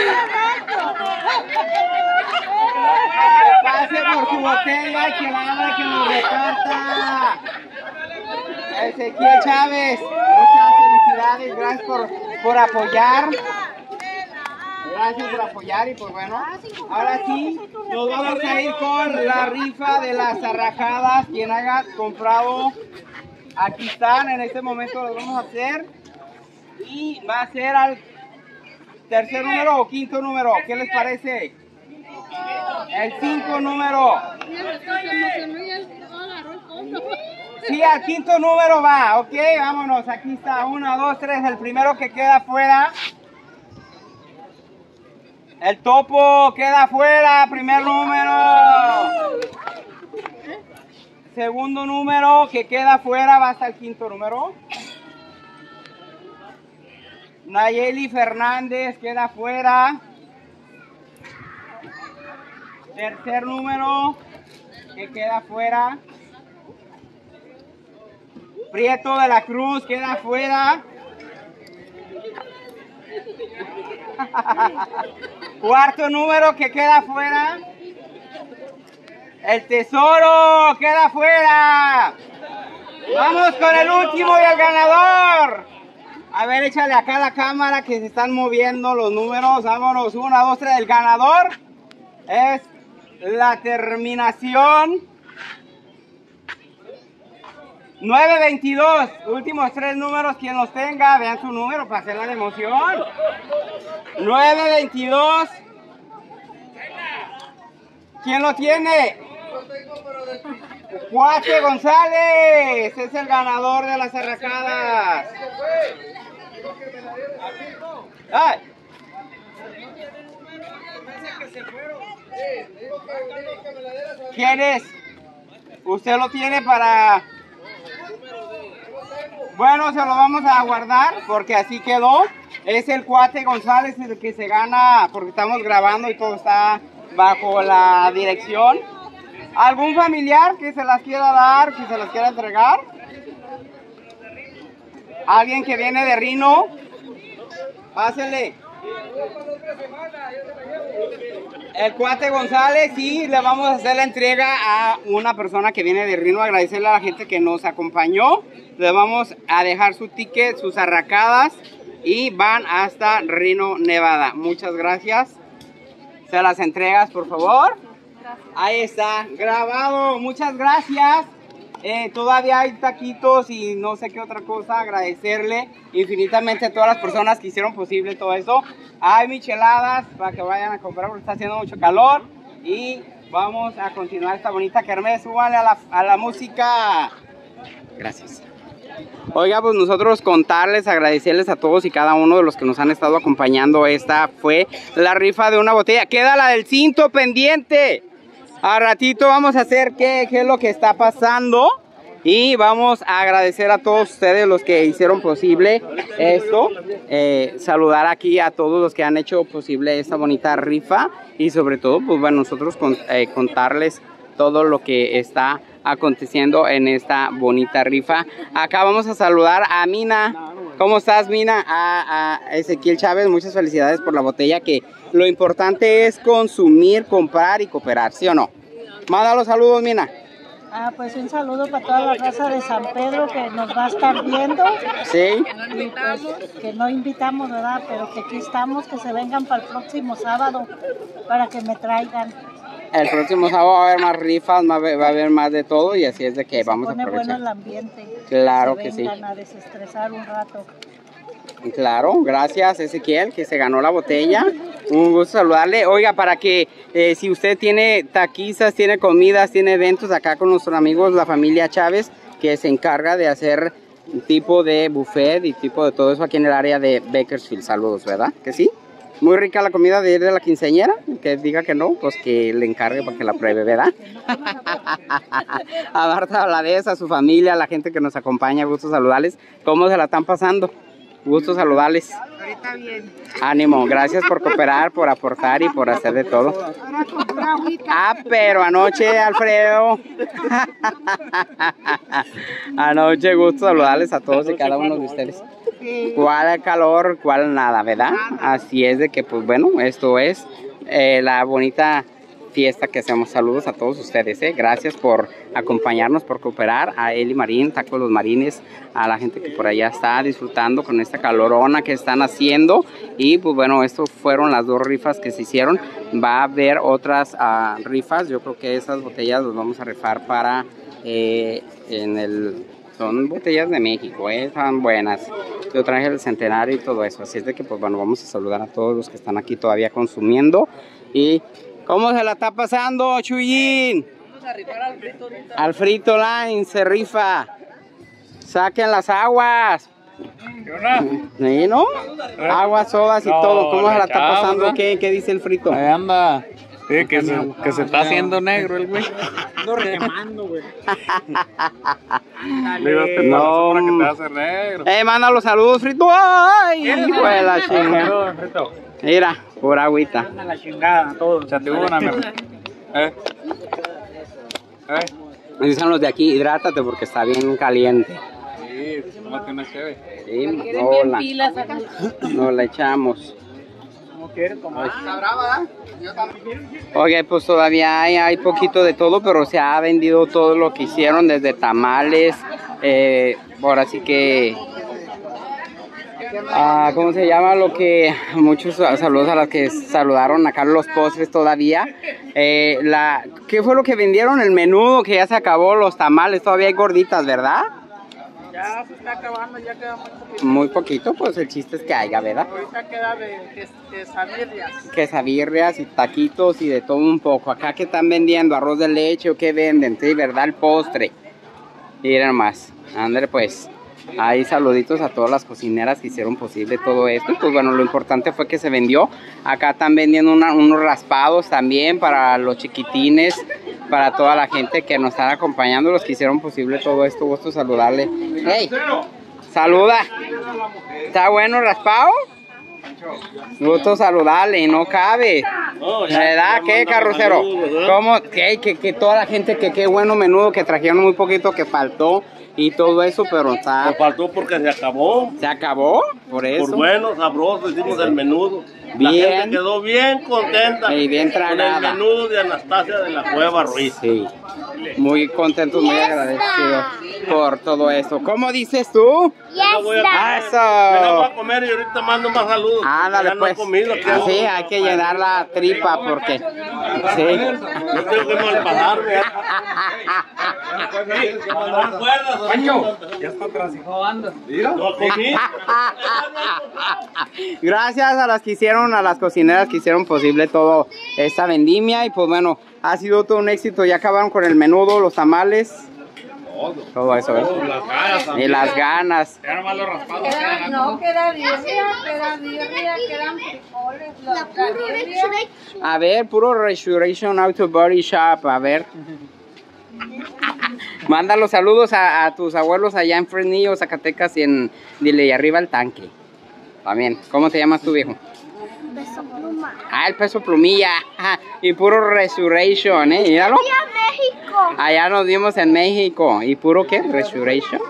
Que pase por su botella y que la abra, que nos reparta. Ezequiel Chávez, muchas felicidades, gracias por apoyar. Gracias por apoyar y pues bueno, ahora sí nos vamos a ir con la rifa de las zarrajadas. Quien haya comprado, aquí están, en este momento los vamos a hacer. Y va a ser al tercer número o quinto número, ¿qué les parece? El 5 número. Sí, al quinto número va, ok, vámonos, aquí está, 1, 2, 3, el primero que queda afuera. El topo queda afuera, primer número. Segundo número que queda afuera va hasta el quinto número. Nayeli Fernández queda afuera. Tercer número que queda afuera. Prieto de la Cruz queda afuera. Cuarto número que queda afuera. El Tesoro queda afuera. Vamos con el último y el ganador. A ver, échale acá a la cámara que se están moviendo los números. Vámonos, 1, 2, 3. El ganador es la terminación 922. Últimos 3 números, quien los tenga, vean su número para hacer la emoción. 922. ¿Quién lo tiene? Cuate González es el ganador de las arracadas. ¡Ay! ¿Quién es? Usted lo tiene para... Bueno, se lo vamos a guardar porque así quedó. Es el Cuate González el que se gana porque estamos grabando y todo está bajo la dirección. ¿Algún familiar que se las quiera dar, que se las quiera entregar? ¿Alguien que viene de Rino? Pásele. El Cuate González, sí, le vamos a hacer la entrega a una persona que viene de Rino, agradecerle a la gente que nos acompañó. Le vamos a dejar su ticket, sus arracadas y van hasta Reno, Nevada. Muchas gracias. Se las entregas, por favor. Ahí está, grabado. Muchas gracias. Todavía hay taquitos y no sé qué otra cosa. Agradecerle infinitamente a todas las personas que hicieron posible todo eso. Hay micheladas para que vayan a comprar porque está haciendo mucho calor. Y vamos a continuar esta bonita kermés. Súbanle a la música. Gracias. Oiga, pues nosotros contarles, agradecerles a todos y cada uno de los que nos han estado acompañando. Esta fue la rifa de una botella. Queda la del cinto pendiente. A ratito vamos a hacer qué es lo que está pasando. Y vamos a agradecer a todos ustedes los que hicieron posible esto. Saludar aquí a todos los que han hecho posible esta bonita rifa. Y sobre todo, pues bueno, nosotros contarles todo lo que está aconteciendo en esta bonita rifa. Acá vamos a saludar a Mina. ¿Cómo estás, Mina? A Ezequiel Chávez, muchas felicidades por la botella, que lo importante es consumir, comprar y cooperar, ¿sí o no? Manda los saludos, Mina. Pues un saludo para toda la raza de San Pedro que nos va a estar viendo. Sí. Que no invitamos. Que no invitamos, ¿verdad? Pero que aquí estamos, que se vengan para el próximo sábado para que me traigan. El próximo sábado va a haber más rifas, va a haber más de todo y así es de que vamos a aprovechar. Bueno el ambiente. Claro que sí. Vengan a desestresar un rato. Claro, gracias Ezequiel que se ganó la botella. Un gusto saludarle. Oiga, para que si usted tiene taquizas, tiene comidas, tiene eventos acá con nuestros amigos, la familia Chávez, que se encarga de hacer un tipo de buffet y tipo de todo eso aquí en el área de Bakersfield. Saludos, ¿verdad? ¿Que sí? Muy rica la comida de ir de la quinceañera. Que diga que no, pues que le encargue para que la pruebe, ¿verdad? A Marta Valadez, a su familia, a la gente que nos acompaña, gusto saludarles. ¿Cómo se la están pasando? Gusto saludarles. Ahorita bien. Ánimo, gracias por cooperar, por aportar y por hacer de todo. Pero anoche, Alfredo. Anoche, gusto saludarles a todos y cada uno de ustedes. ¿Cuál calor, cuál nada, verdad? Así es de que, pues bueno, esto es la bonita fiesta que hacemos. Saludos a todos ustedes, gracias por acompañarnos, por cooperar. A Eli Marín, Taco Los Marines, a la gente que por allá está disfrutando con esta calorona que están haciendo. Y pues bueno, estas fueron las 2 rifas que se hicieron. Va a haber otras rifas. Yo creo que esas botellas las vamos a rifar para son botellas de México, están buenas. Yo traje el centenario y todo eso. Así es de que pues bueno, vamos a saludar a todos los que están aquí todavía consumiendo. Y ¿cómo se la está pasando, Chuyín? vamos a rifar al frito ahorita. Al Frito Line se rifa. Saquen las aguas. ¿Sí, no? Aguas, sodas y todo. ¿Cómo se la está pasando? ¿Qué dice el Frito? Ahí anda. Sí, que se está haciendo negro el güey. Ando requemando, güey. No. Que te hace negro. Manda los saludos, Frito. ¡Ay! Hijo de la chingada. Frito. Mira, por agüita. A la chingada, todos. Échate una, amigo. Dicen los de aquí, hidrátate porque está bien caliente. Sí, tómate una chévere. Sí, no la echamos. Oye, pues todavía hay poquito de todo, pero se ha vendido todo lo que hicieron, desde tamales, ahora sí que, ¿cómo se llama? Lo que, muchos saludos a las que saludaron acá, los postres todavía. ¿Qué fue lo que vendieron? El menudo, que ya se acabó, los tamales, todavía hay gorditas, ¿verdad? Ya se está acabando, ya queda muy poquito. Muy poquito, pues el chiste es que haya, ¿verdad? Ahorita queda de quesadillas. Quesadillas y taquitos y de todo un poco. Acá que están vendiendo arroz de leche o qué venden, sí, ¿verdad? El postre. Miren más, ándale pues. Ahí saluditos a todas las cocineras que hicieron posible todo esto. Y pues bueno, lo importante fue que se vendió. Acá están vendiendo unos raspados también para los chiquitines, para toda la gente que nos están acompañando, los que hicieron posible todo esto. Gusto saludarle. ¡Hey! ¡Saluda! ¿Está bueno el raspado? Gusto saludarle, no cabe. ¿Verdad? ¿Qué, carrocero? ¿Cómo? Que toda la gente, que qué bueno menudo, que trajeron muy poquito, que faltó y todo eso, pero está... Nos faltó porque se acabó. ¿Se acabó? Por eso. Por bueno, sabroso, hicimos el menudo. Bien. La gente quedó bien contenta Y bien tragada. con el menudo de Anastasia de la Cueva Ruiz. Sí. Muy contentos, muy agradecidos por todo esto. ¿Cómo dices tú? Yo voy a ¡Eso! me voy a comer y ahorita mando más saludos. Ándale, Ya no pues. he comido, Así hay que llenar la tripa porque... Sí. Yo tengo que malpasarme. Ya está transijando. No comí. Gracias a las que hicieron, a las cocineras que hicieron posible todo esta vendimia. Y pues bueno, ha sido todo un éxito. Ya acabaron con el menudo, los tamales. Todo eso, ¿eh? Y las ganas. No, queda birria, quedan frijoles, A ver, puro Resurrection Auto Body Shop. A ver. Manda los saludos a tus abuelos allá en Fresnillo, Zacatecas, dile, y arriba el tanque. También. ¿Cómo te llamas tú, viejo? Peso Pluma. Ah, el Peso Plumilla. Y puro Resurrection, míralo. México. Allá nos vimos en México. ¿Y puro qué? Resurrection.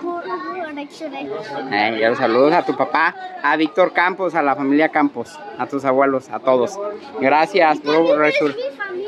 Ya los saludos a tu papá, a Víctor Campos, a la familia Campos, a tus abuelos, a todos. Gracias, puro Resurrection.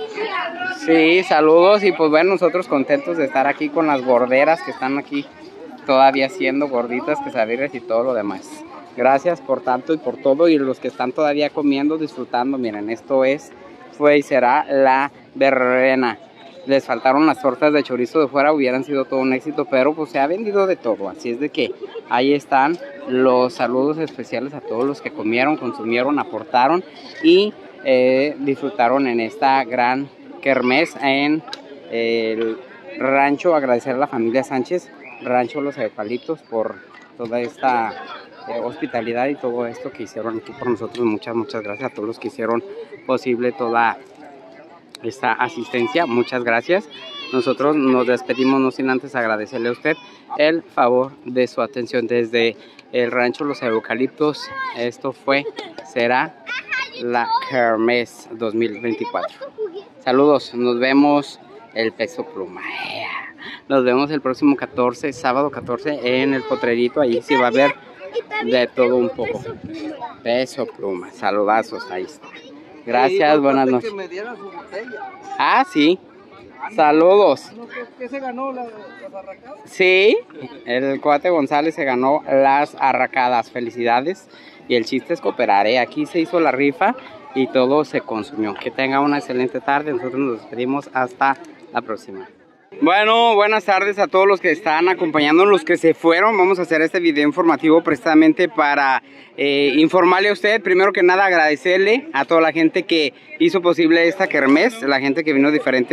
Sí, saludos. Y pues bueno, nosotros contentos de estar aquí con las gorderas que están aquí todavía siendo gorditas, quesadillas y todo lo demás. Gracias por tanto y por todo, y los que están todavía comiendo, disfrutando. Miren, esto fue y será la verbena. Les faltaron las tortas de chorizo de fuera, hubieran sido todo un éxito, pero pues se ha vendido de todo. Así es de que ahí están los saludos especiales a todos los que comieron, consumieron, aportaron y disfrutaron en esta gran kermés en el rancho. Agradecer a la familia Sánchez, Rancho Los Eucaliptos, por toda esta hospitalidad y todo esto que hicieron aquí por nosotros. Muchas gracias a todos los que hicieron posible toda esta asistencia. Muchas gracias. Nosotros nos despedimos no sin antes agradecerle a usted el favor de su atención desde el Rancho Los Eucaliptos. Esto será la Kermés 2024. Saludos, nos vemos el Peso Pluma. Nos vemos el próximo 14, sábado 14 en el Potrerito. Ahí sí va a haber de todo un poco. Peso Pluma, saludazos, ahí está. Gracias, buenas noches. Que me dieran su botella. Ah, sí. Saludos. ¿Qué se ganó las arracadas? Sí, el cuate González se ganó las arracadas. Felicidades. Y el chiste es cooperar, ¿eh? Aquí se hizo la rifa y todo se consumió. Que tenga una excelente tarde. Nosotros nos despedimos hasta la próxima. Bueno, buenas tardes a todos los que están acompañando, los que se fueron. Vamos a hacer este video informativo precisamente para informarle a usted. Primero que nada, agradecerle a toda la gente que hizo posible esta kermés, la gente que vino de diferentes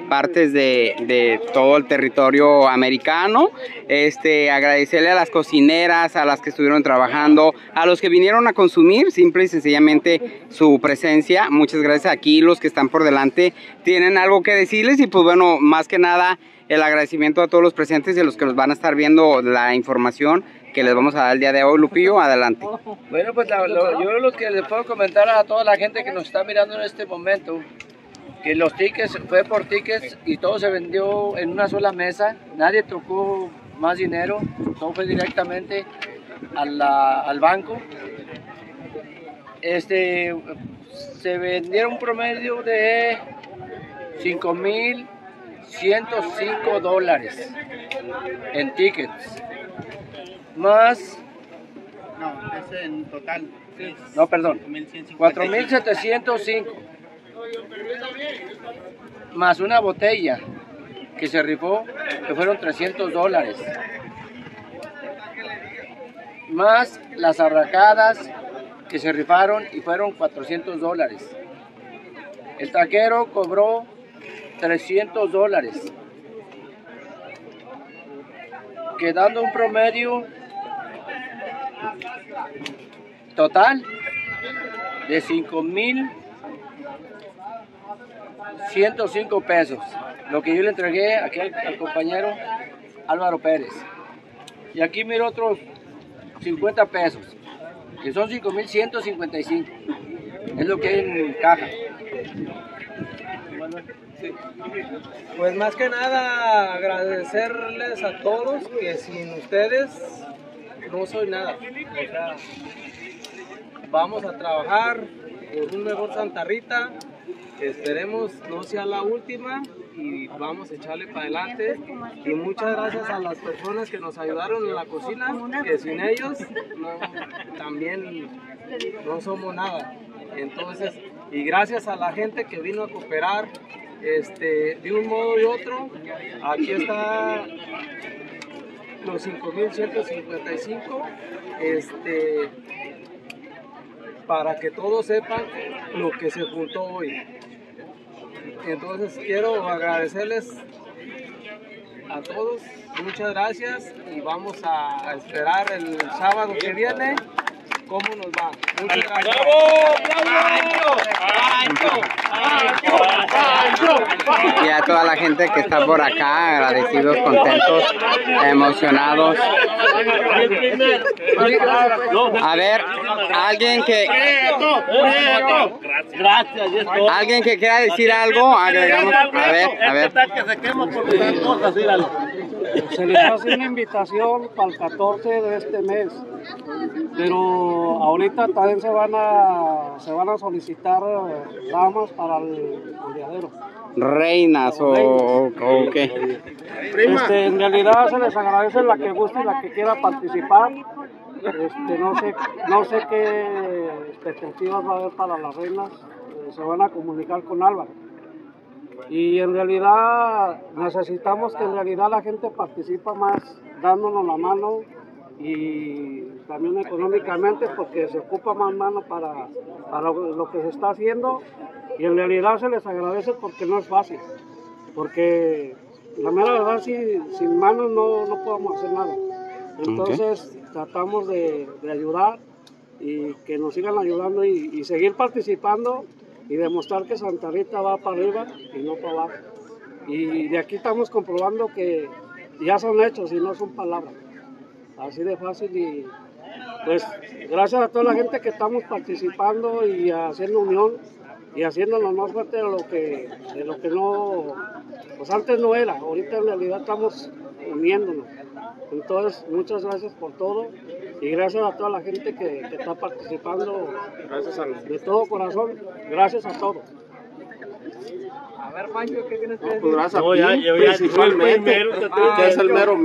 partes de todo el territorio americano. Agradecerle a las cocineras, a las que estuvieron trabajando, a los que vinieron a consumir, simple y sencillamente su presencia. Muchas gracias. Aquí los que están por delante tienen algo que decirles y pues bueno, más que nada el agradecimiento a todos los presentes y a los que nos van a estar viendo la información que les vamos a dar el día de hoy. Lupillo, adelante. Bueno, pues yo lo que les puedo comentar a toda la gente que nos está mirando en este momento, que los tickets fue por tickets y todo se vendió en una sola mesa, nadie tocó más dinero, todo fue directamente al banco. Se vendieron un promedio de $5,105 en tickets. Más... No, es en total. No, perdón. 4,705. Más una botella que se rifó, que fueron $300. Más las arracadas que se rifaron y fueron $400. El taquero cobró $300. Quedando un promedio total de $5,105, lo que yo le entregué aquí al compañero Álvaro Pérez. Y aquí miro otros 50 pesos, que son 5,155, es lo que hay en caja. Pues más que nada agradecerles a todos, que sin ustedes no soy nada. O sea, vamos a trabajar por un mejor Santa Rita, esperemos no sea la última y vamos a echarle para adelante. Y muchas gracias a las personas que nos ayudaron en la cocina, que sin ellos también no somos nada. Entonces, y gracias a la gente que vino a cooperar de un modo y otro. Aquí está los 5,155, para que todos sepan lo que se juntó hoy. Entonces quiero agradecerles a todos, muchas gracias, y vamos a esperar el sábado que viene cómo nos va. Muchas gracias. Y a toda la gente que está por acá, agradecidos, contentos, emocionados. A ver, alguien que quiera decir algo, agregamos. A ver. Se les hace una invitación para el 14 de este mes, pero ahorita también se van a solicitar damas para el oleadero. Reinas o qué. En realidad se les agradece la que guste y la que quiera participar. No sé qué expectativas va a haber para las reinas. Se van a comunicar con Álvaro. Y en realidad necesitamos que en realidad la gente participa más dándonos la mano y también económicamente, porque se ocupa más mano para lo que se está haciendo, y en realidad se les agradece porque no es fácil, porque la mera verdad sin manos no podemos hacer nada. Entonces tratamos de ayudar y que nos sigan ayudando y seguir participando y demostrar que Santa Rita va para arriba y no para abajo. Y de aquí estamos comprobando que ya son hechos y no son palabras. Así de fácil. Y pues gracias a toda la gente que estamos participando y haciendo unión y haciéndonos más fuerte de lo que no, pues antes no era. Ahorita en realidad estamos uniéndonos. Entonces, muchas gracias por todo y gracias a toda la gente que está participando, de todo corazón, gracias a todos. A ver, Pancho, ¿qué tienes que decir? Pues gracias a ti, principalmente, que es el mero.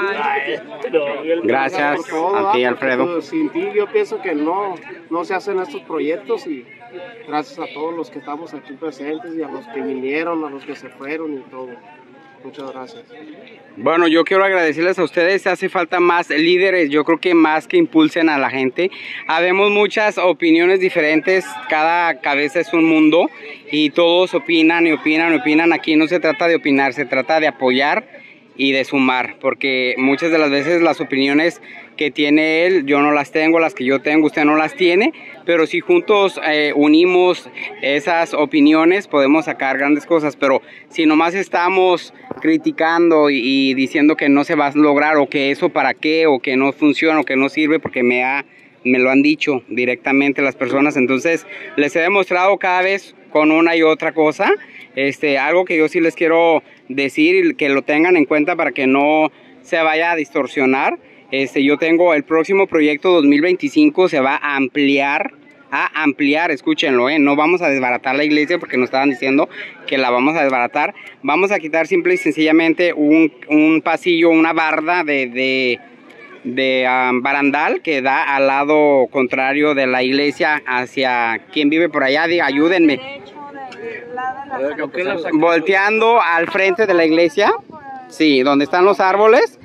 Gracias a ti, Alfredo. Sin ti yo pienso que no se hacen estos proyectos, y gracias a todos los que estamos aquí presentes y a los que vinieron, a los que se fueron y todo. Muchas gracias. Bueno, yo quiero agradecerles a ustedes. Hace falta más líderes, yo creo que más que impulsen a la gente. Habemos muchas opiniones diferentes, cada cabeza es un mundo y todos opinan y opinan y opinan. Aquí no se trata de opinar, se trata de apoyar y de sumar, porque muchas de las veces las opiniones que tiene él, yo no las tengo, las que yo tengo, usted no las tiene, pero si juntos unimos esas opiniones, podemos sacar grandes cosas. Pero si nomás estamos criticando y diciendo que no se va a lograr, o que eso para qué, o que no funciona, o que no sirve, porque me lo han dicho directamente las personas, entonces les he demostrado cada vez con una y otra cosa. Algo que yo sí les quiero decir y que lo tengan en cuenta para que no se vaya a distorsionar. Yo tengo el próximo proyecto 2025, se va a ampliar, escúchenlo, no vamos a desbaratar la iglesia porque nos estaban diciendo que la vamos a desbaratar. Vamos a quitar simple y sencillamente un pasillo, una barda de barandal que da al lado contrario de la iglesia hacia quien vive por allá. Ayúdenme. Volteando al frente de la iglesia, sí, donde están los árboles,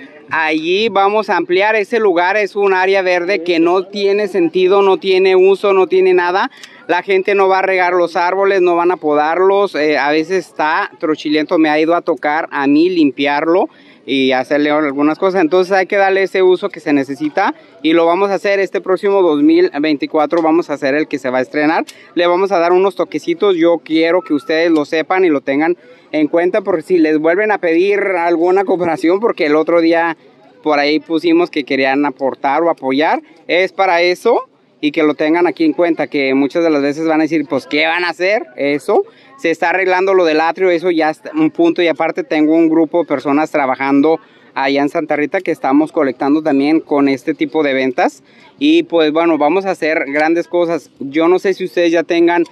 allí vamos a ampliar ese lugar. Es un área verde que no tiene sentido, no tiene uso, no tiene nada. La gente no va a regar los árboles, no van a podarlos. A veces está trochiliento, me ha ido a tocar a mí limpiarlo y hacerle algunas cosas. Entonces hay que darle ese uso que se necesita y lo vamos a hacer este próximo 2024. Vamos a hacer el que se va a estrenar. Le vamos a dar unos toquecitos. Yo quiero que ustedes lo sepan y lo tengan en cuenta, porque si les vuelven a pedir alguna cooperación, porque el otro día por ahí pusimos que querían aportar o apoyar, es para eso. Y que lo tengan aquí en cuenta, que muchas de las veces van a decir, pues, ¿qué van a hacer? Eso, se está arreglando lo del atrio, eso ya es un punto. Y aparte tengo un grupo de personas trabajando allá en Santa Rita que estamos colectando también con este tipo de ventas. Y pues bueno, vamos a hacer grandes cosas. Yo no sé si ustedes ya tengan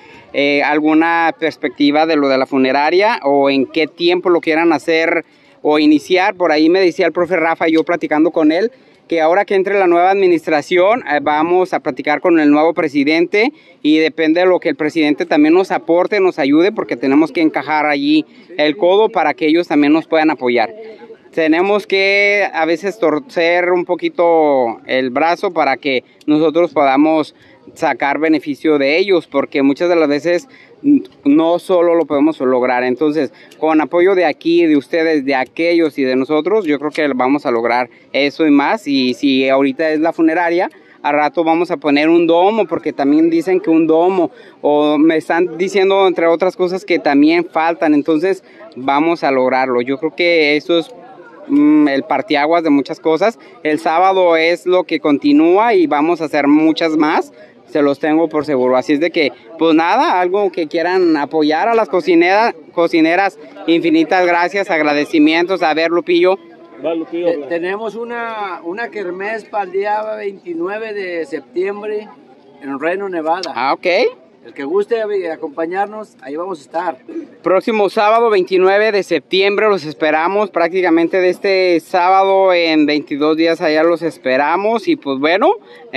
alguna perspectiva de lo de la funeraria o en qué tiempo lo quieran hacer o iniciar. Por ahí me decía el profe Rafa, yo platicando con él, que ahora que entre la nueva administración vamos a platicar con el nuevo presidente y depende de lo que el presidente también nos aporte, nos ayude, porque tenemos que encajar allí el codo para que ellos también nos puedan apoyar. Tenemos que a veces torcer un poquito el brazo para que nosotros podamos sacar beneficio de ellos, porque muchas de las veces no solo lo podemos lograr. Entonces, con apoyo de aquí, de ustedes, de aquellos y de nosotros, yo creo que vamos a lograr eso y más. Y si ahorita es la funeraria, a rato vamos a poner un domo, porque también dicen que un domo, o me están diciendo entre otras cosas que también faltan. Entonces vamos a lograrlo. Yo creo que eso es el parteaguas de muchas cosas. El sábado es lo que continúa y vamos a hacer muchas más, se los tengo por seguro. Así es de que, pues nada, algo que quieran apoyar a las cocineras, infinitas gracias, agradecimientos. A ver, Lupillo. Tenemos una kermés para el día 29 de septiembre en Reno, Nevada. Ah, ok. El que guste acompañarnos, ahí vamos a estar. Próximo sábado 29 de septiembre los esperamos. Prácticamente de este sábado en 22 días allá los esperamos. Y pues bueno,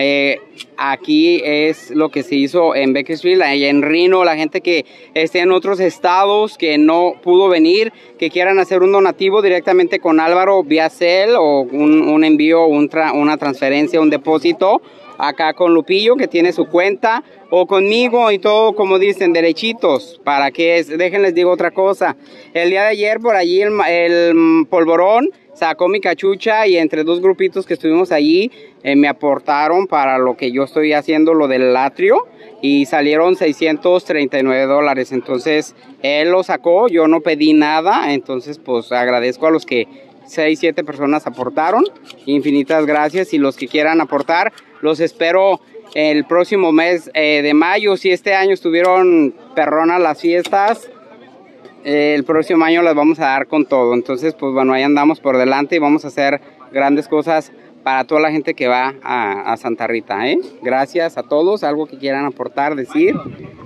aquí es lo que se hizo en Bakersfield, allá en Reno. La gente que esté en otros estados, que no pudo venir, que quieran hacer un donativo directamente con Álvaro vía Zelle, o un envío, una transferencia, un depósito, acá con Lupillo, que tiene su cuenta, o conmigo, y todo, como dicen, derechitos. Para que déjenles digo otra cosa. El día de ayer por allí el polvorón sacó mi cachucha, y entre dos grupitos que estuvimos allí me aportaron para lo que yo estoy haciendo, lo del atrio, y salieron $639. Entonces él lo sacó, yo no pedí nada. Entonces pues agradezco a los que 6, 7 personas aportaron. Infinitas gracias, y los que quieran aportar, los espero el próximo mes de mayo. Si este año estuvieron perronas las fiestas, el próximo año las vamos a dar con todo. Entonces pues bueno, ahí andamos por delante y vamos a hacer grandes cosas para toda la gente que va a Santa Rita, Gracias a todos. Algo que quieran aportar, decir.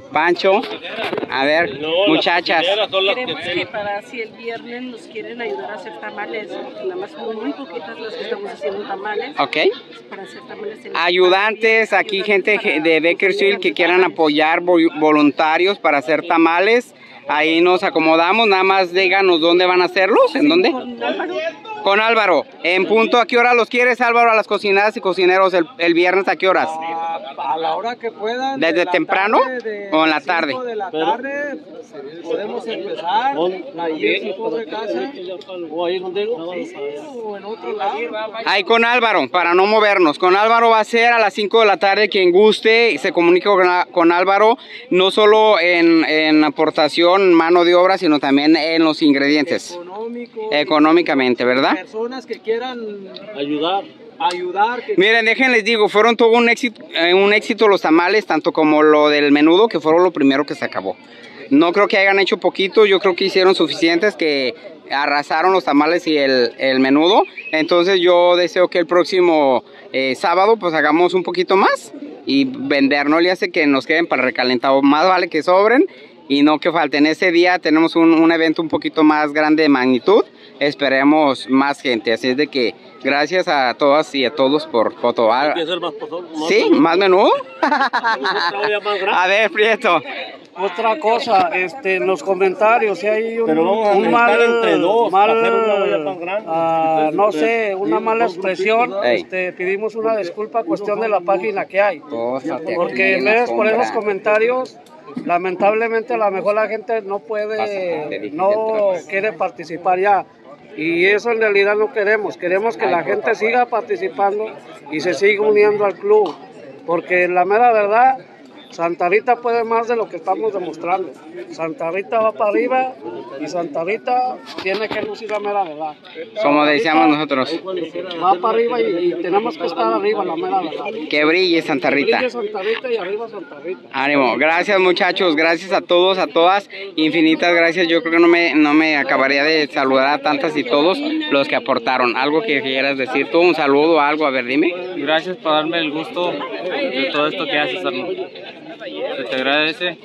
Pancho, a ver, muchachas. Queremos que para si el viernes nos quieren ayudar a hacer tamales, nada más son muy poquitas las que estamos haciendo tamales. Ok. Para hacer tamales en Ayudantes, aquí gente de Bakersfield que quieran apoyar voluntarios para hacer tamales. Ahí nos acomodamos, nada más díganos dónde van a hacerlos, ¿en dónde? Con Álvaro. Con Álvaro. ¿En punto a qué hora los quieres, Álvaro, a las cocinadas y cocineros el viernes a qué horas? A la hora que puedan. ¿Desde temprano o en la tarde? De la tarde podemos empezar. Ahí en su pobre casa. O ahí contigo. Sí, o en otro lado. Ahí con Álvaro, para no movernos. Con Álvaro va a ser a las 5 de la tarde. Quien guste y se comunique con Álvaro, no solo en aportación, mano de obra, sino también en los ingredientes. Económicamente, ¿verdad? Personas que quieran ayudar. Miren, déjenles digo, fueron todo un éxito los tamales, tanto como lo del menudo, que fueron lo primero que se acabó. No creo que hayan hecho poquito, yo creo que hicieron suficientes, que arrasaron los tamales y el menudo. Entonces yo deseo que el próximo sábado pues hagamos un poquito más y vender, no le hace que nos queden para el recalentado, más vale que sobren y no que falten. Ese día tenemos un evento un poquito más grande de magnitud, esperemos más gente, así es de que gracias a todas y a todos por fotoar. ¿Sí? ¿Más menudo? A ver, Prieto. Otra cosa, en los comentarios, si hay un mal, no sé, una mala expresión, pedimos una disculpa, cuestión de la página que hay. Porque en vez por esos comentarios, lamentablemente a lo mejor la gente no quiere participar ya. Y eso en realidad no queremos que la gente siga participando y se siga uniendo al club. Porque la mera verdad, Santa Rita puede más de lo que estamos demostrando. Santa Rita va para arriba y Santa Rita tiene que lucir la mera verdad. Como decíamos nosotros. Va para arriba y tenemos que estar arriba, la mera verdad. Que brille Santa Rita. Que brille Santa Rita y arriba Santa Rita. Ánimo, gracias muchachos, gracias a todos, a todas, infinitas gracias. Yo creo que no me acabaría de saludar a tantas y todos los que aportaron. Algo que quieras decir tú, un saludo o algo, a ver, dime. Gracias por darme el gusto de todo esto que haces, Arnold. Se te agradece.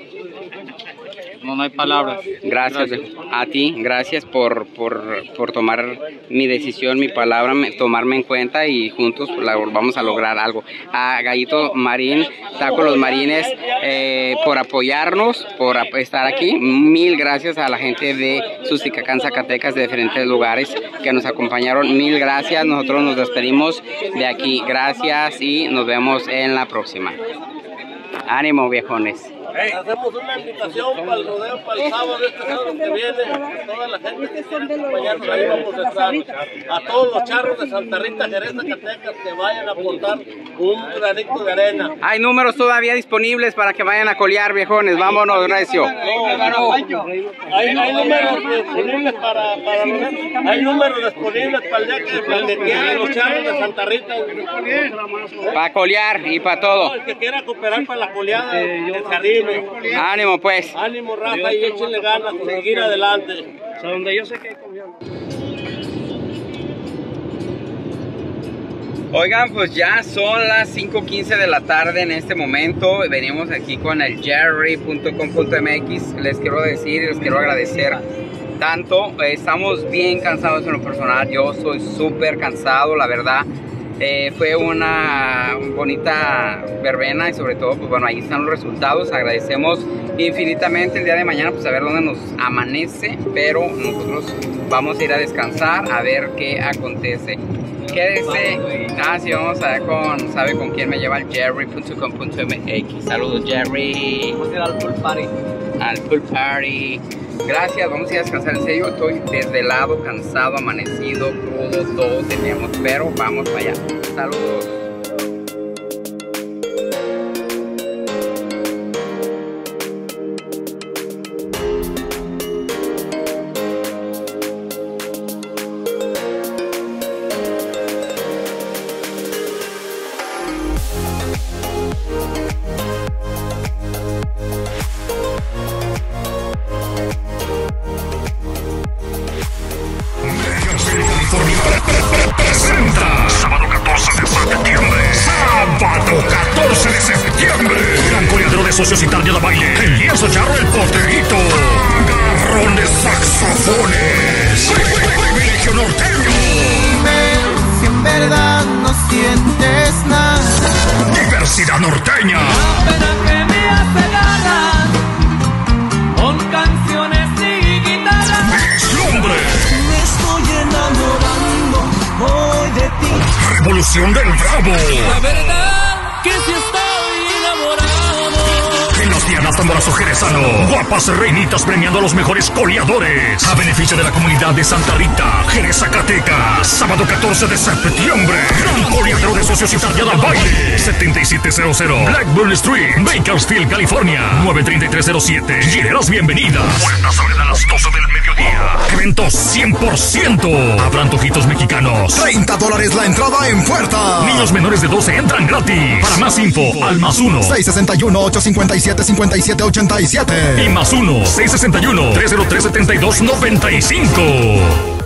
No hay palabras. Gracias a ti, gracias por tomar mi decisión, mi palabra, tomarme en cuenta y juntos vamos a lograr algo. A Gallito Marín, Taco Los Marines, por apoyarnos, por estar aquí. Mil gracias a la gente de Susticacán, Zacatecas, de diferentes lugares que nos acompañaron. Mil gracias, nosotros nos despedimos de aquí. Gracias y nos vemos en la próxima. Ánimo, viejones. Hacemos una invitación para el rodeo, para el sábado, sábado que viene, toda la gente que quiera acompañarnos, ahí vamos a estar. A todos los charros de Santa Rita, Jerez, Zacatecas, que vayan a aportar un granito de arena. Hay números todavía disponibles para que vayan a colear, viejones. Vámonos, recio. Hay números disponibles para hay números disponibles para el día que quieran los charros de Santa Rita. Para colear y para todo. El que quiera cooperar para la coleada del jardín. Ánimo pues. Ánimo, raza, y échenle ganas, seguir adelante. O sea, donde yo sé que hay confianza. Oigan, pues ya son las 5:15 de la tarde en este momento. Venimos aquí con el jerry.com.mx. Les quiero decir, les quiero agradecer tanto. Estamos bien cansados en lo personal. Yo soy súper cansado, la verdad. Fue una bonita verbena y sobre todo, pues bueno, ahí están los resultados. Agradecemos infinitamente el día de mañana, pues a ver dónde nos amanece, pero nosotros vamos a ir a descansar a ver qué acontece. Quédese. Sí, vamos a ver sabe con quién me lleva el jerry.com.mx. Saludos, Jerry. Vamos a ir al pool party. Al pool party. Gracias, vamos a ir a descansar. En serio, estoy desvelado, cansado, amanecido, crudo, todo tenemos, pero vamos para allá. Saludos. Presenta sábado 14 de septiembre. de Sociositaria de Baile, el lienzo charro, el poterito, agarrones, saxofones, privilegio norteño. Si en verdad no sientes nada, diversidad norteña. La pena que me hace ganas, con canciones y guitarras. Vislumbre. Me estoy enamorando hoy de ti. Revolución del Bravo. La verdad que sí estoy enamorado. En los Dianas Tamborazo Jerezano, guapas reinitas premiando a los mejores coleadores. A beneficio de la comunidad de Santa Rita, Jerez, Zacatecas. Sábado 14 de septiembre. Gran coleadero de Sociositaria del Baile. 7700 Blackburn Street, Bakersfield, California. 93307. Hileras bienvenidas. Puertas abren a las 12 del mediodía. Eventos 100%. Habrá antojitos mexicanos. $30 la entrada en puerta. Niños menores de 12 entran gratis. Para más info, al +1 661-857-5787. Y +1 661-303-7295.